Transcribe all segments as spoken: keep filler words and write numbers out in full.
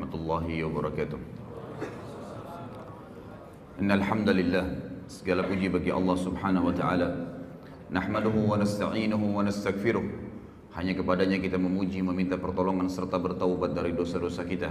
warahmatullahi wabarakatuh. Innal hamdalillah, segala puji bagi Allah Subhanahu wa taala. Nahmaduhu wa nasta'inuhu wa nastaghfiruh. Hanya kepadanya kita memuji, meminta pertolongan serta bertaubat dari dosa-dosa kita.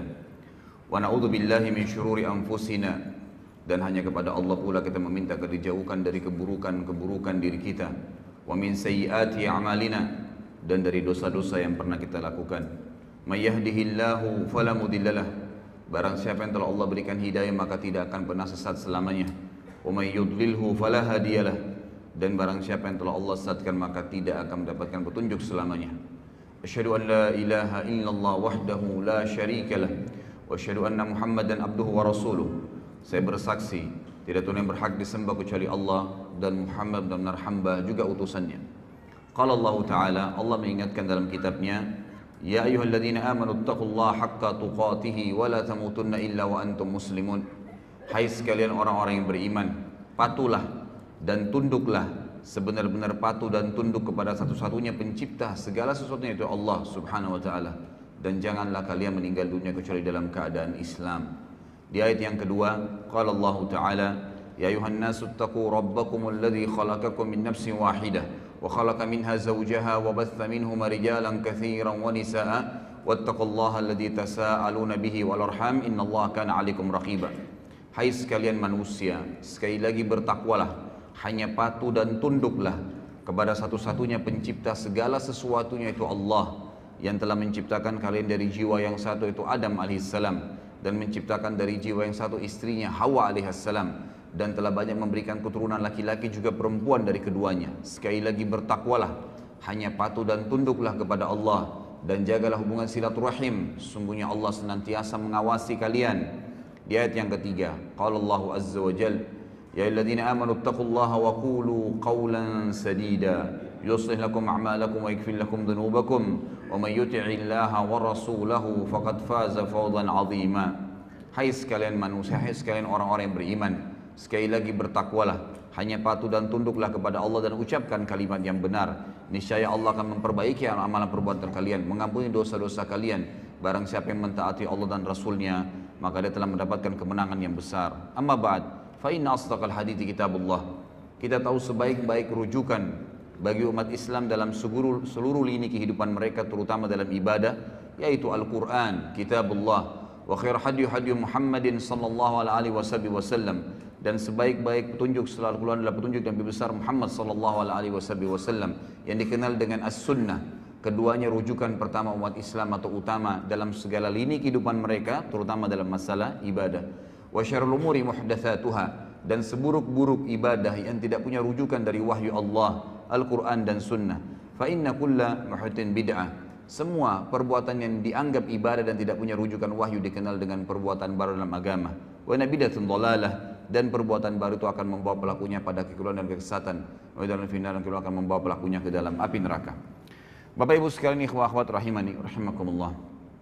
Wa na'udzu billahi min syururi anfusina, dan hanya kepada Allah pula kita meminta agar dijauhkan dari keburukan-keburukan diri kita. Wa min sayyiati a'malina, dan dari dosa-dosa yang pernah kita lakukan. May yahdihillahu fala mudhillalah, barang siapa yang telah Allah berikan hidayah maka tidak akan pernah sesat selamanya. Wa may yudlilhu fala hadiyalah, dan barang siapa yang telah Allah sesatkan maka tidak akan mendapatkan petunjuk selamanya. Asyhadu an la ilaha illallah wahdahu la syarikalah wa asyhadu anna Muhammadan abduhu wa rasuluh. Saya bersaksi tidak Tuhan yang berhak disembah kecuali Allah, dan Muhammad benar-benar hamba juga utusannya. Qala Allah Ta'ala, Allah mengingatkan dalam kitabnya, Ya ayyuhalladzina amanu taqullaha haqqa tuqatihi wa la tamutunna illa wa antum muslimun. Hai sekalian orang-orang yang beriman, patuhlah dan tunduklah, sebenar-benar patuh dan tunduk kepada satu-satunya pencipta segala sesuatunya, yaitu Allah Subhanahu wa taala, dan janganlah kalian meninggal dunia kecuali dalam keadaan Islam. Di ayat yang kedua, qala Allah Ta'ala, Ya ayuhan nasu taqu rabbakumul ladzi khalaqakum min nafsin wahidah wa khalaqa minha zawjaha wa batha minhuma rijalan katsiran wa nisaa wattaqullaha alladzi tasaaluna bihi wal arham innallaha kana 'alaikum raqiba. Hai sekalian manusia, sekali lagi bertakwalah, hanya patuh dan tunduklah kepada satu-satunya pencipta segala sesuatunya, yaitu Allah, yang telah menciptakan kalian dari jiwa yang satu, yaitu Adam alaihissalam, dan menciptakan dari jiwa yang satu istrinya Hawa alaihissalam, dan telah banyak memberikan keturunan laki-laki juga perempuan dari keduanya. Sekali lagi bertakwalah, hanya patuh dan tunduklah kepada Allah, dan jagalah hubungan silaturahim. Sungguhnya Allah senantiasa mengawasi kalian. Di ayat yang ketiga, qala Allah azza wa jalla, Ya ayyuhalladzina amanu taqullaha wa qulu qawlan sadida yuslih lakum a'malakum wa yaghfir lakum dhunubakum wa may yuti'illaha wa rasulahu faqad faza fawzan 'azima. Hai sekalian manusia, hai sekalian orang-orang yang beriman, sekali lagi bertakwalah, hanya patuh dan tunduklah kepada Allah dan ucapkan kalimat yang benar. Niscaya Allah akan memperbaiki amalan perbuatan kalian, mengampuni dosa-dosa kalian. Barang siapa yang mentaati Allah dan Rasulnya, maka dia telah mendapatkan kemenangan yang besar. Amma ba'd, fa inna asdaqal hadithi kitabullah. Kita tahu sebaik-baik rujukan bagi umat Islam dalam seluruh, seluruh lini kehidupan mereka, terutama dalam ibadah, yaitu Al-Quran, kitabullah. Wa khair hadyu hadyu Muhammadin sallallahu alaihi wasallam, dan sebaik-baik petunjuk setelah Al-Quran adalah petunjuk yang lebih besar Muhammad sallallahu alaihi wasallam, yang dikenal dengan As-Sunnah. Keduanya rujukan pertama umat Islam atau utama dalam segala lini kehidupan mereka, terutama dalam masalah ibadah. Wa syarrul umuri muhdatsatuha, dan seburuk-buruk ibadah yang tidak punya rujukan dari wahyu Allah, Al-Quran dan Sunnah. Fa inna kulla muhdatsin bid'ah. Semua perbuatan yang dianggap ibadah dan tidak punya rujukan wahyu dikenal dengan perbuatan baru dalam agama. Wa nabidatun dhalalah, dan perbuatan baru itu akan membawa pelakunya pada kekeliruan dan kesesatan. Wa dalam final akan membawa pelakunya ke dalam api neraka. Bapak Ibu sekalian, ikhwah akhwat rahimani rahimakumullah.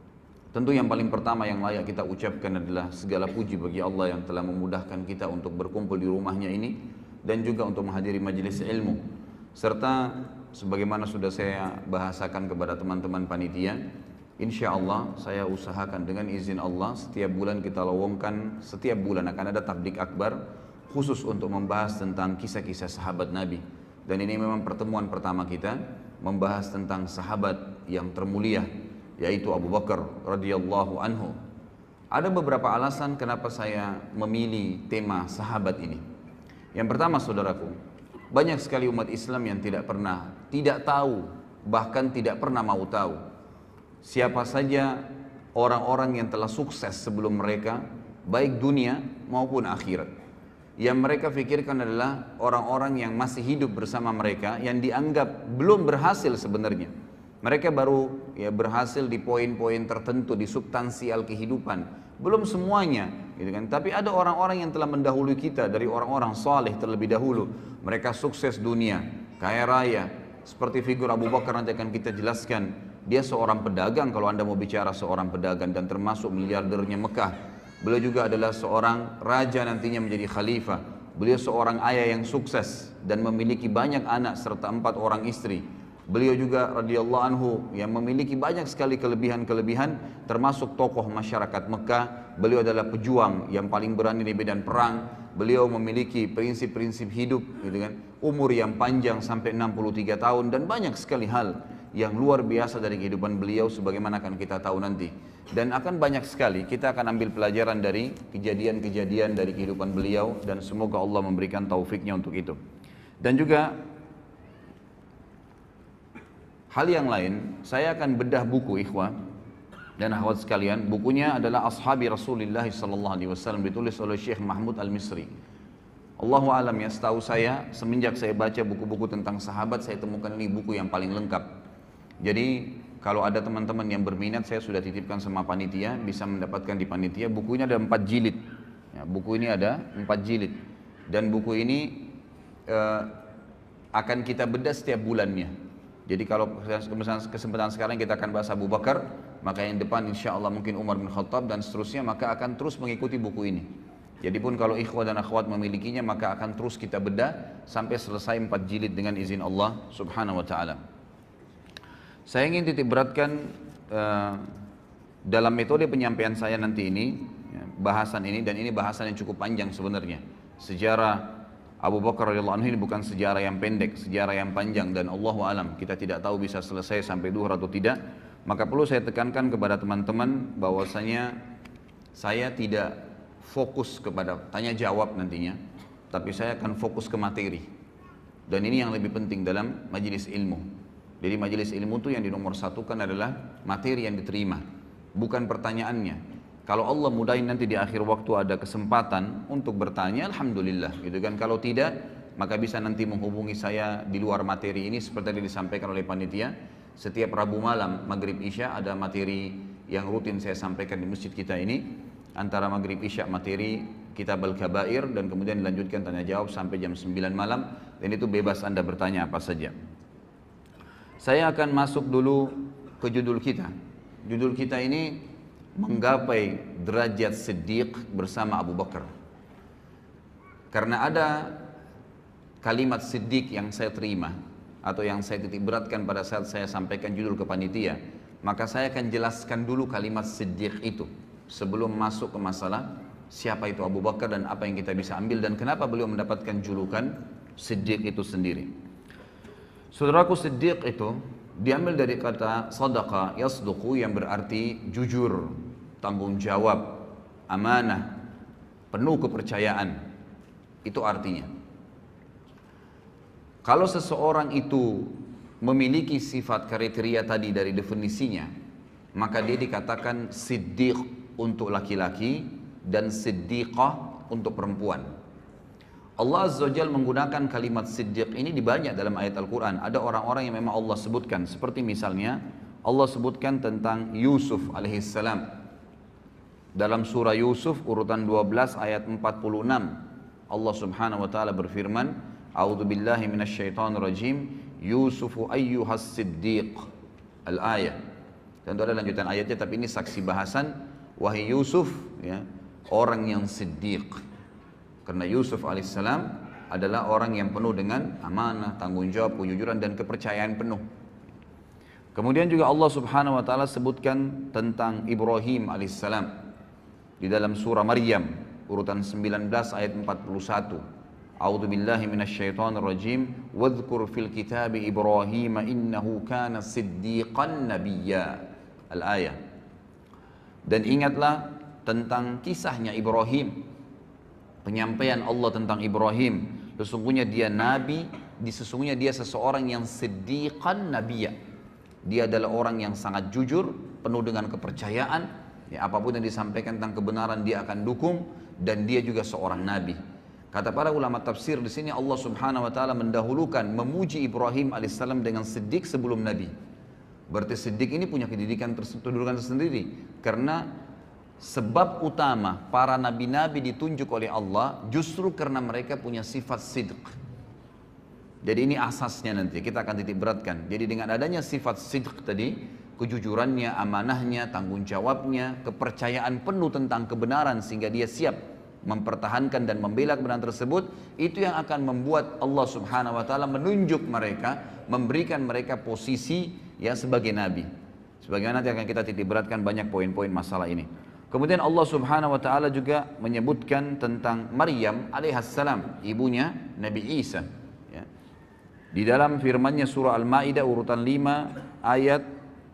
Tentu yang paling pertama yang layak kita ucapkan adalah segala puji bagi Allah yang telah memudahkan kita untuk berkumpul di rumahnya ini, dan juga untuk menghadiri majelis ilmu. Serta sebagaimana sudah saya bahasakan kepada teman-teman panitia, insya Allah saya usahakan dengan izin Allah setiap bulan kita lowongkan, setiap bulan akan ada tablik akbar khusus untuk membahas tentang kisah-kisah sahabat Nabi. Dan ini memang pertemuan pertama kita membahas tentang sahabat yang termulia, yaitu Abu Bakar radhiyallahu anhu. Ada beberapa alasan kenapa saya memilih tema sahabat ini. Yang pertama, saudaraku, banyak sekali umat Islam yang tidak pernah, tidak tahu, bahkan tidak pernah mau tahu siapa saja orang-orang yang telah sukses sebelum mereka, baik dunia maupun akhirat. Yang mereka pikirkan adalah orang-orang yang masih hidup bersama mereka, yang dianggap belum berhasil sebenarnya. Mereka baru ya berhasil di poin-poin tertentu, di substansial kehidupan, belum semuanya, gitu kan? Tapi ada orang-orang yang telah mendahului kita dari orang-orang saleh terlebih dahulu. Mereka sukses dunia, kaya raya, seperti figur Abu Bakar nanti akan kita jelaskan. Dia seorang pedagang, kalau anda mau bicara seorang pedagang, dan termasuk miliardernya Mekah. Beliau juga adalah seorang raja nantinya menjadi khalifah. Beliau seorang ayah yang sukses dan memiliki banyak anak serta empat orang istri. Beliau juga radhiyallahu anhu yang memiliki banyak sekali kelebihan-kelebihan, termasuk tokoh masyarakat Mekah. Beliau adalah pejuang yang paling berani di medan perang. Beliau memiliki prinsip-prinsip hidup, gitu kan, umur yang panjang sampai enam puluh tiga tahun, dan banyak sekali hal yang luar biasa dari kehidupan beliau sebagaimana akan kita tahu nanti. Dan akan banyak sekali kita akan ambil pelajaran dari kejadian-kejadian dari kehidupan beliau, dan semoga Allah memberikan taufiknya untuk itu. Dan juga hal yang lain, saya akan bedah buku ikhwah dan akhwat sekalian. Bukunya adalah Ashabi Rasulullah sallallahu alaihi wasallam, ditulis oleh Syekh Mahmud Al-Misri. Allahu alam ya, setahu saya semenjak saya baca buku-buku tentang sahabat, saya temukan ini buku yang paling lengkap. Jadi kalau ada teman-teman yang berminat, saya sudah titipkan sama panitia, bisa mendapatkan di panitia. Buku ini ada empat jilid. Ya, buku ini ada empat jilid. Dan buku ini uh, akan kita bedah setiap bulannya. Jadi kalau kesempatan sekarang kita akan bahas Abu Bakar, maka yang depan insya Allah mungkin Umar bin Khattab dan seterusnya, maka akan terus mengikuti buku ini. Jadi pun kalau ikhwah dan akhwat memilikinya, maka akan terus kita bedah sampai selesai empat jilid dengan izin Allah subhanahu wa ta'ala. Saya ingin titik beratkan uh, dalam metode penyampaian saya nanti ini, ya, bahasan ini, dan ini bahasan yang cukup panjang sebenarnya. Sejarah Abu Bakar radhiyallahu anhu ini bukan sejarah yang pendek, sejarah yang panjang, dan Allahu alam kita tidak tahu bisa selesai sampai duhur atau tidak. Maka perlu saya tekankan kepada teman-teman bahwasanya saya tidak fokus kepada tanya jawab nantinya, tapi saya akan fokus ke materi. Dan ini yang lebih penting dalam majelis ilmu. Jadi majelis ilmu itu yang dinomor satukan adalah materi yang diterima, bukan pertanyaannya. Kalau Allah mudahin nanti di akhir waktu ada kesempatan untuk bertanya, alhamdulillah, gitu kan. Kalau tidak, maka bisa nanti menghubungi saya di luar materi ini seperti yang disampaikan oleh panitia. Setiap Rabu malam maghrib isya ada materi yang rutin saya sampaikan di masjid kita ini. Antara maghrib isya materi kitab Al-Kabair, dan kemudian dilanjutkan tanya jawab sampai jam sembilan malam. Dan itu bebas Anda bertanya apa saja. Saya akan masuk dulu ke judul kita. Judul kita ini menggapai derajat siddiq bersama Abu Bakar. Karena ada kalimat siddiq yang saya terima atau yang saya titik beratkan pada saat saya sampaikan judul ke panitia, maka saya akan jelaskan dulu kalimat siddiq itu sebelum masuk ke masalah siapa itu Abu Bakar dan apa yang kita bisa ambil dan kenapa beliau mendapatkan julukan siddiq itu sendiri. Saudaraku, siddiq itu diambil dari kata sadaqa yasduqu yang berarti jujur, tanggung jawab, amanah, penuh kepercayaan. Itu artinya. Kalau seseorang itu memiliki sifat kriteria tadi dari definisinya, maka dia dikatakan siddiq untuk laki-laki dan siddiqah untuk perempuan. Allah Azza wa Jalla menggunakan kalimat siddiq ini di banyak dalam ayat Al-Quran. Ada orang-orang yang memang Allah sebutkan, seperti misalnya Allah sebutkan tentang Yusuf alaihissalam dalam surah Yusuf urutan dua belas ayat empat puluh enam. Allah subhanahu wa ta'ala berfirman, A'udzu billahi minasyaitonir rajim, Yusufu ayyuhas siddiq. Al-ayah. Tentu ada lanjutan ayatnya, tapi ini saksi bahasan. Wahai Yusuf, ya, orang yang siddiq. Karena Yusuf alaihissalam adalah orang yang penuh dengan amanah, tanggung jawab, kejujuran dan kepercayaan penuh. Kemudian juga Allah subhanahu wa ta'ala sebutkan tentang Ibrahim alaihissalam di dalam surah Maryam urutan sembilan belas ayat empat puluh satu. A'udzu billahi minasyaitonir rajim, wadhkur fil kitabi Ibrahim innahu kana siddiqan nabiyya. Al-ayah. Dan ingatlah tentang kisahnya Ibrahim. Penyampaian Allah tentang Ibrahim, sesungguhnya dia nabi, sesungguhnya dia seseorang yang siddiqan nabiyya. Dia adalah orang yang sangat jujur, penuh dengan kepercayaan, ya, apapun yang disampaikan tentang kebenaran dia akan dukung, dan dia juga seorang nabi. Kata para ulama tafsir di sini Allah Subhanahu wa taala mendahulukan memuji Ibrahim alaihissalam dengan siddiq sebelum nabi. Berarti siddiq ini punya kedudukan tersendiri, karena sebab utama para nabi-nabi ditunjuk oleh Allah justru karena mereka punya sifat sidq. Jadi ini asasnya nanti kita akan titik beratkan. Jadi dengan adanya sifat sidq tadi, kejujurannya, amanahnya, tanggung jawabnya, kepercayaan penuh tentang kebenaran sehingga dia siap mempertahankan dan membela kebenaran tersebut, itu yang akan membuat Allah Subhanahu wa taala menunjuk mereka, memberikan mereka posisi ya sebagai nabi. Sebagaimana nanti akan kita titik beratkan banyak poin-poin masalah ini. Kemudian Allah Subhanahu wa taala juga menyebutkan tentang Maryam alaihissalam, ibunya Nabi Isa. Ya. Di dalam firman-Nya surah Al-Maidah urutan lima ayat,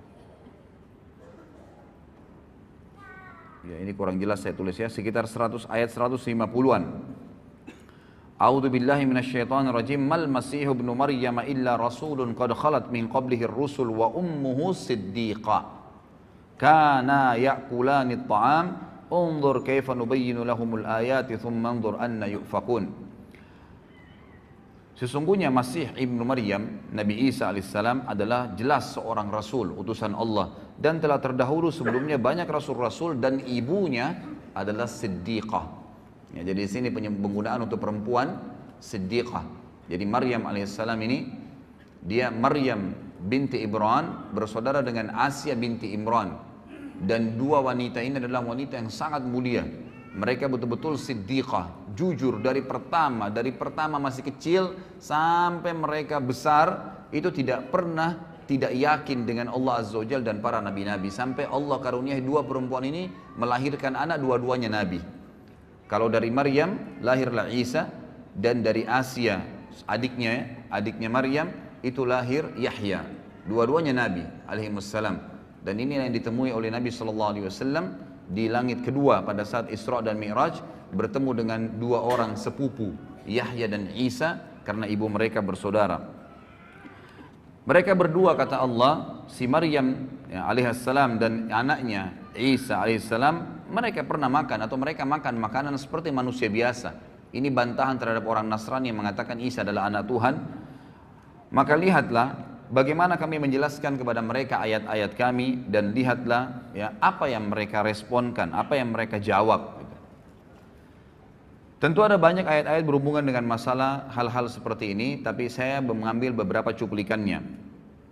ya ini kurang jelas saya tulis ya, sekitar seratus ayat seratus lima puluhan. A'udzu billahi minasyaitonir rajim. Mal masihu ibnu Maryam illa rasulun qad khalat min qablihi ar-rusul wa ummuhu siddiqah. Kana ya'kulani at-ta'am. Unzur kaifa nubayyinu lahumul ayati thumma anzur anna yufakun. Sesungguhnya Masih ibnu Maryam, Nabi Isa alaihissalam adalah jelas seorang rasul, utusan Allah, dan telah terdahulu sebelumnya banyak rasul-rasul, dan ibunya adalah siddiqah. Ya, jadi di sini penggunaan untuk perempuan siddiqah. Jadi Maryam alaihissalam ini dia Maryam binti Imran bersaudara dengan Asia binti Imran, dan dua wanita ini adalah wanita yang sangat mulia. Mereka betul-betul siddiqah, jujur dari pertama, dari pertama masih kecil sampai mereka besar itu tidak pernah tidak yakin dengan Allah Azza wa Jalla dan para nabi-nabi, sampai Allah karuniai dua perempuan ini melahirkan anak, dua-duanya nabi. Kalau dari Maryam lahirlah Isa, dan dari Asia adiknya adiknya Maryam itu lahir Yahya. Dua-duanya nabi alaihi wassalam. Dan ini yang ditemui oleh Nabi sallallahu alaihi wasallam di langit kedua pada saat Isra dan Mi'raj, bertemu dengan dua orang sepupu, Yahya dan Isa, karena ibu mereka bersaudara. Mereka berdua, kata Allah, si Maryam ya, alaihissalam dan anaknya Isa alaihissalam, mereka pernah makan atau mereka makan makanan seperti manusia biasa. Ini bantahan terhadap orang Nasrani yang mengatakan Isa adalah anak Tuhan. Maka lihatlah bagaimana kami menjelaskan kepada mereka ayat-ayat kami, dan lihatlah ya apa yang mereka responkan, apa yang mereka jawab. Tentu ada banyak ayat-ayat berhubungan dengan masalah hal-hal seperti ini, tapi saya mengambil beberapa cuplikannya.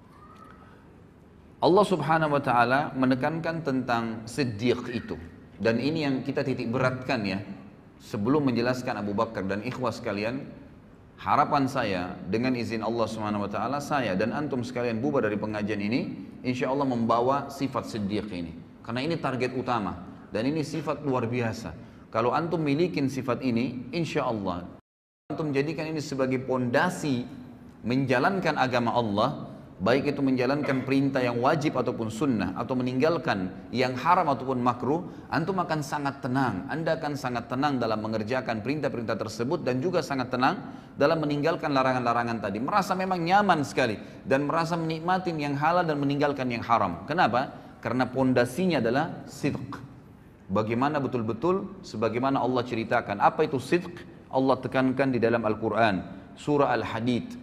Allah Subhanahu wa taala menekankan tentang siddiq itu, dan ini yang kita titik beratkan ya. Sebelum menjelaskan Abu Bakar dan ikhwah sekalian, harapan saya dengan izin Allah Subhanahu wa taala, saya dan antum sekalian bubar dari pengajian ini insya Allah membawa sifat siddiq ini, karena ini target utama dan ini sifat luar biasa. Kalau antum milikin sifat ini, insya Allah antum jadikan ini sebagai pondasi menjalankan agama Allah, baik itu menjalankan perintah yang wajib ataupun sunnah, atau meninggalkan yang haram ataupun makruh, antum akan sangat tenang. Anda akan sangat tenang dalam mengerjakan perintah-perintah tersebut, dan juga sangat tenang dalam meninggalkan larangan-larangan tadi. Merasa memang nyaman sekali dan merasa menikmati yang halal dan meninggalkan yang haram. Kenapa? Karena pondasinya adalah sidq. Bagaimana betul-betul sebagaimana Allah ceritakan. Apa itu sidq? Allah tekankan di dalam Al-Quran, surah Al-Hadid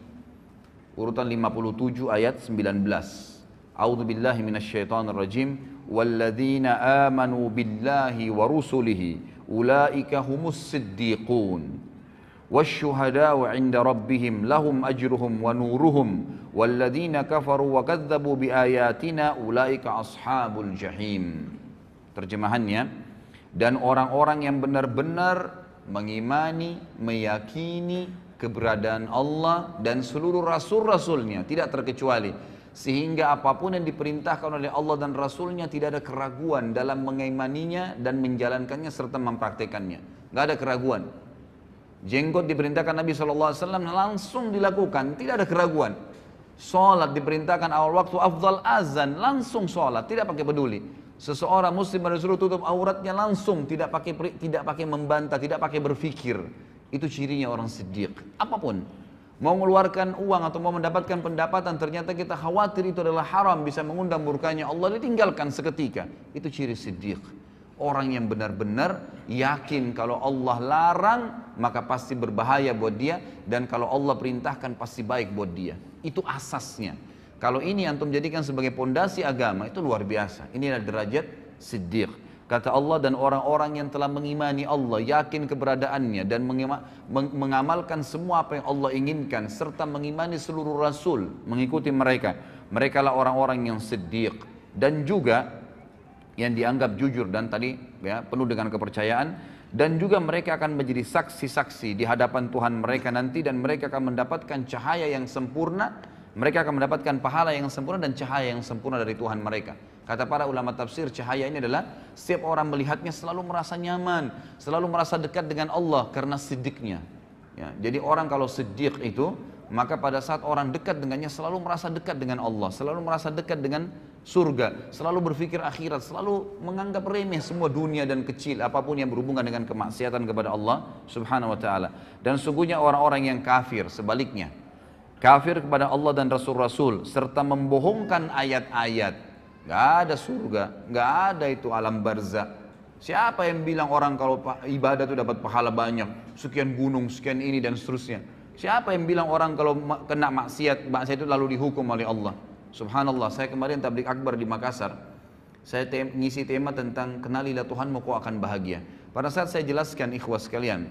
urutan lima puluh tujuh ayat sembilan belas. A'udzu billahi minasyaitonir rajim. Walladzina amanu billahi wa rusulihi ulaika humus siddiqun wasyuhada'u 'inda rabbihim lahum ajruhum wa nuruhum walladzina kafaru wa kadzdzabu biayatina ulaika ashabul jahim. Terjemahannya, dan orang-orang yang benar-benar mengimani, meyakini keberadaan Allah dan seluruh rasul-rasulnya tidak terkecuali, sehingga apapun yang diperintahkan oleh Allah dan Rasulnya tidak ada keraguan dalam mengimaninya dan menjalankannya serta mempraktekannya. Nggak ada keraguan. Jenggot diperintahkan Nabi shallallahu alaihi wasallam langsung dilakukan, tidak ada keraguan. Sholat diperintahkan awal waktu, afdal azan, langsung sholat, tidak pakai peduli. Seseorang muslim harus disuruh tutup auratnya, langsung, tidak pakai tidak pakai membantah, tidak pakai berpikir. Itu cirinya orang siddiq. Apapun, mau mengeluarkan uang atau mau mendapatkan pendapatan, ternyata kita khawatir itu adalah haram, bisa mengundang murkanya Allah, ditinggalkan seketika. Itu ciri siddiq. Orang yang benar-benar yakin kalau Allah larang maka pasti berbahaya buat dia, dan kalau Allah perintahkan pasti baik buat dia. Itu asasnya. Kalau ini antum jadikan sebagai pondasi agama, itu luar biasa. Inilah derajat siddiq. Kata Allah, dan orang-orang yang telah mengimani Allah, yakin keberadaannya, dan mengamalkan semua apa yang Allah inginkan, serta mengimani seluruh rasul, mengikuti mereka. Mereka lah orang-orang yang siddiq, dan juga yang dianggap jujur, dan tadi ya, penuh dengan kepercayaan. Dan juga mereka akan menjadi saksi-saksi di hadapan Tuhan mereka nanti, dan mereka akan mendapatkan cahaya yang sempurna, mereka akan mendapatkan pahala yang sempurna dan cahaya yang sempurna dari Tuhan mereka. Kata para ulama tafsir, cahaya ini adalah setiap orang melihatnya selalu merasa nyaman, selalu merasa dekat dengan Allah karena siddiqnya. Ya, jadi orang kalau siddiq itu, maka pada saat orang dekat dengannya selalu merasa dekat dengan Allah, selalu merasa dekat dengan surga, selalu berpikir akhirat, selalu menganggap remeh semua dunia dan kecil apapun yang berhubungan dengan kemaksiatan kepada Allah subhanahu wa ta'ala. Dan sungguhnya orang-orang yang kafir sebaliknya, kafir kepada Allah dan Rasul-Rasul serta membohongkan ayat-ayat, gak ada surga, gak ada itu alam barzah. Siapa yang bilang orang kalau ibadah itu dapat pahala banyak, sekian gunung, sekian ini dan seterusnya? Siapa yang bilang orang kalau kena maksiat, maksiat itu lalu dihukum oleh Allah? Subhanallah, saya kemarin tabligh akbar di Makassar, saya tem ngisi tema tentang kenalilah Tuhanmu kau akan bahagia. Pada saat saya jelaskan ikhwas sekalian,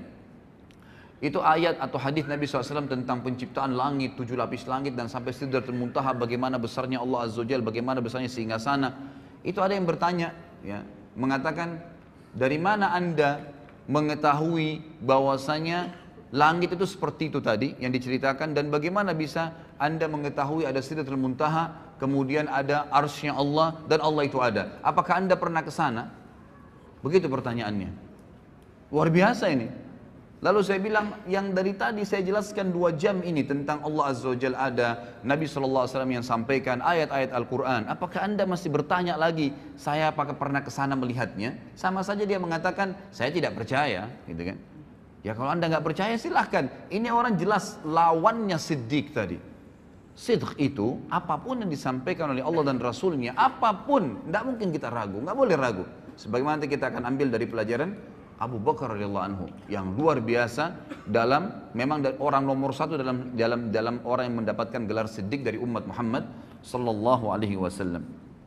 itu ayat atau hadis Nabi shallallahu alaihi wasallam tentang penciptaan langit, tujuh lapis langit dan sampai Sidratul Muntaha, bagaimana besarnya Allah Azza wa Jalla, bagaimana besarnya singgasana. Itu ada yang bertanya, ya, mengatakan, dari mana anda mengetahui bahwasanya langit itu seperti itu tadi yang diceritakan, dan bagaimana bisa anda mengetahui ada Sidratul Muntaha, kemudian ada arsy-nya Allah, dan Allah itu ada? Apakah anda pernah ke sana? Begitu pertanyaannya. Luar biasa ini. Lalu saya bilang, yang dari tadi saya jelaskan dua jam ini tentang Allah Azza wa Jalla ada, Nabi shallallahu alaihi wasallam yang sampaikan, ayat-ayat Al-Quran. Apakah anda masih bertanya lagi, saya apakah pernah ke sana melihatnya? Sama saja dia mengatakan, saya tidak percaya, gitu kan? Ya kalau anda nggak percaya silahkan. Ini orang jelas lawannya siddiq tadi. Sidq itu apapun yang disampaikan oleh Allah dan Rasulnya, apapun, tidak mungkin kita ragu, nggak boleh ragu. Sebagaimana nanti kita akan ambil dari pelajaran Abu Bakar radhiyallahu anhu yang luar biasa dalam, memang orang nomor satu dalam dalam dalam orang yang mendapatkan gelar siddiq dari umat Muhammad sallallahu alaihi wasallam.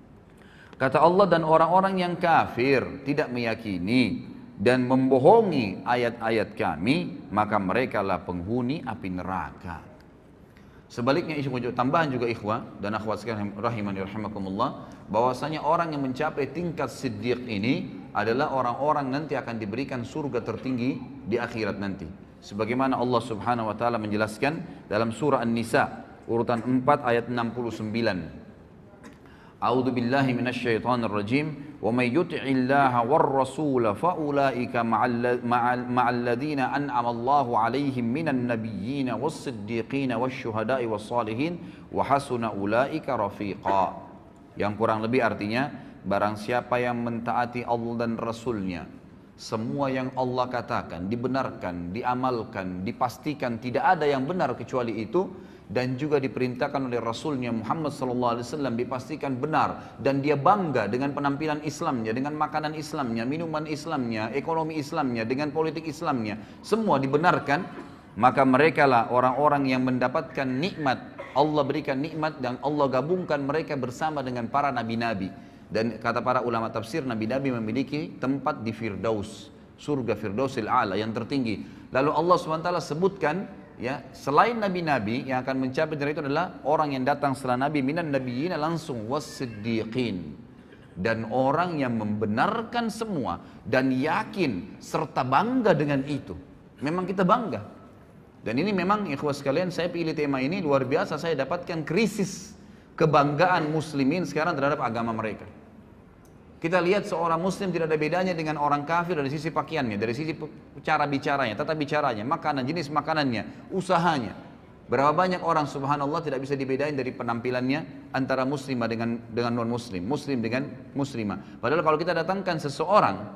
Kata Allah, dan orang-orang yang kafir tidak meyakini dan membohongi ayat-ayat kami, maka mereka lah penghuni api neraka. Sebaliknya, tambahan juga ikhwah dan akhwat sekalian rahimani rahimakumullah, bahwasanya orang yang mencapai tingkat siddiq ini adalah orang-orang nanti akan diberikan surga tertinggi di akhirat nanti. Sebagaimana Allah Subhanahu wa taala menjelaskan dalam surah An-Nisa urutan empat ayat enam puluh sembilan. A'udzu billahi minasyaitonir rajim. Wa may yuti'illaha war rasula fa ulaika ma'al ma'al ladzina an'ama Allahu 'alaihim minan nabiyyin was-siddiqin wasyuhada'i was-salihin wa hasuna ulaika rafiqa. Yang kurang lebih artinya, barang siapa yang mentaati Allah dan Rasulnya, semua yang Allah katakan dibenarkan, diamalkan, dipastikan tidak ada yang benar kecuali itu, dan juga diperintahkan oleh Rasulnya Muhammad sallallahu alaihi wasallam dipastikan benar, dan dia bangga dengan penampilan Islamnya, dengan makanan Islamnya, minuman Islamnya, ekonomi Islamnya, dengan politik Islamnya, semua dibenarkan, maka mereka lah orang-orang yang mendapatkan nikmat. Allah berikan nikmat dan Allah gabungkan mereka bersama dengan para nabi-nabi. Dan kata para ulama tafsir, nabi-nabi memiliki tempat di Firdaus, surga Firdausil A'la yang tertinggi. Lalu Allah subhanahu wa taala sebutkan, ya, selain nabi-nabi yang akan mencapai dari itu adalah orang yang datang setelah nabi, minan nabiyyin langsung was-siddiqin, dan orang yang membenarkan semua dan yakin serta bangga dengan itu. Memang kita bangga. Dan ini memang ikhwas sekalian, saya pilih tema ini luar biasa, saya dapatkan krisis kebanggaan muslimin sekarang terhadap agama mereka. Kita lihat seorang muslim tidak ada bedanya dengan orang kafir dari sisi pakaiannya, dari sisi cara bicaranya, tata bicaranya, makanan, jenis makanannya, usahanya. Berapa banyak orang subhanallah tidak bisa dibedain dari penampilannya antara muslimah dengan dengan non muslim, muslim dengan muslimah. Padahal kalau kita datangkan seseorang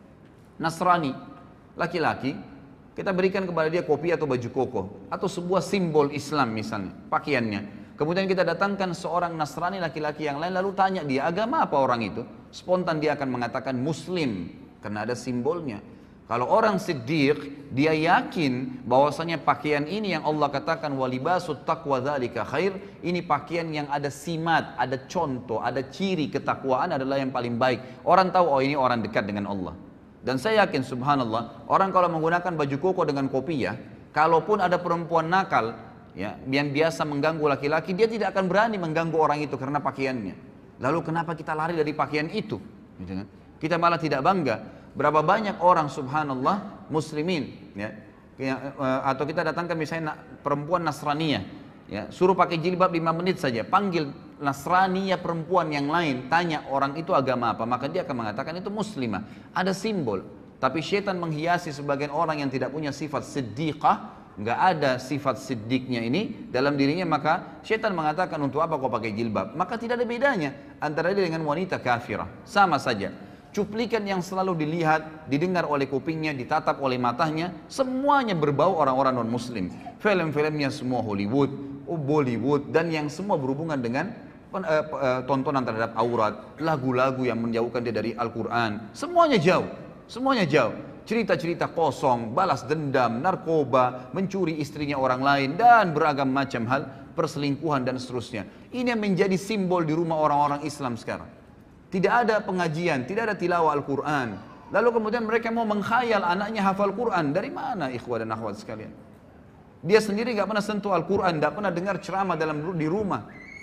Nasrani, laki-laki, kita berikan kepada dia kopi atau baju koko atau sebuah simbol Islam misalnya, pakaiannya. Kemudian kita datangkan seorang Nasrani laki-laki yang lain, lalu tanya dia agama apa orang itu, spontan dia akan mengatakan Muslim karena ada simbolnya. Kalau orang siddiq, dia yakin bahwasanya pakaian ini yang Allah katakan walibasut taqwa dzalika khair, ini pakaian yang ada simat, ada contoh, ada ciri ketakwaan adalah yang paling baik. Orang tahu, oh ini orang dekat dengan Allah. Dan saya yakin subhanallah, orang kalau menggunakan baju koko dengan kopiah, kalaupun ada perempuan nakal, ya, yang biasa mengganggu laki-laki, dia tidak akan berani mengganggu orang itu karena pakaiannya. Lalu kenapa kita lari dari pakaian itu? Gitu kan? Kita malah tidak bangga. Berapa banyak orang subhanallah muslimin ya, ya atau kita datangkan misalnya perempuan Nasraniyah ya, suruh pakai jilbab lima menit saja, panggil Nasraniyah perempuan yang lain, tanya orang itu agama apa, maka dia akan mengatakan itu muslimah, ada simbol. Tapi syaitan menghiasi sebagian orang yang tidak punya sifat siddiqah, nggak ada sifat siddiqnya ini dalam dirinya, maka syaitan mengatakan untuk apa kau pakai jilbab, maka tidak ada bedanya antara dia dengan wanita kafirah, sama saja. Cuplikan yang selalu dilihat, didengar oleh kupingnya, ditatap oleh matanya, semuanya berbau orang-orang non-muslim. Film-filmnya semua Hollywood, Bollywood, dan yang semua berhubungan dengan tontonan terhadap aurat, lagu-lagu yang menjauhkan dia dari Al-Quran, semuanya jauh, semuanya jauh. Cerita-cerita kosong, balas dendam, narkoba, mencuri istrinya orang lain, dan beragam macam hal, perselingkuhan dan seterusnya. Ini yang menjadi simbol di rumah orang-orang Islam sekarang. Tidak ada pengajian, tidak ada tilawah Al-Quran. Lalu kemudian mereka mau mengkhayal anaknya hafal Quran. Dari mana ikhwah dan akhwat sekalian? Dia sendiri gak pernah sentuh Al-Quran, gak pernah dengar ceramah dalam di rumah.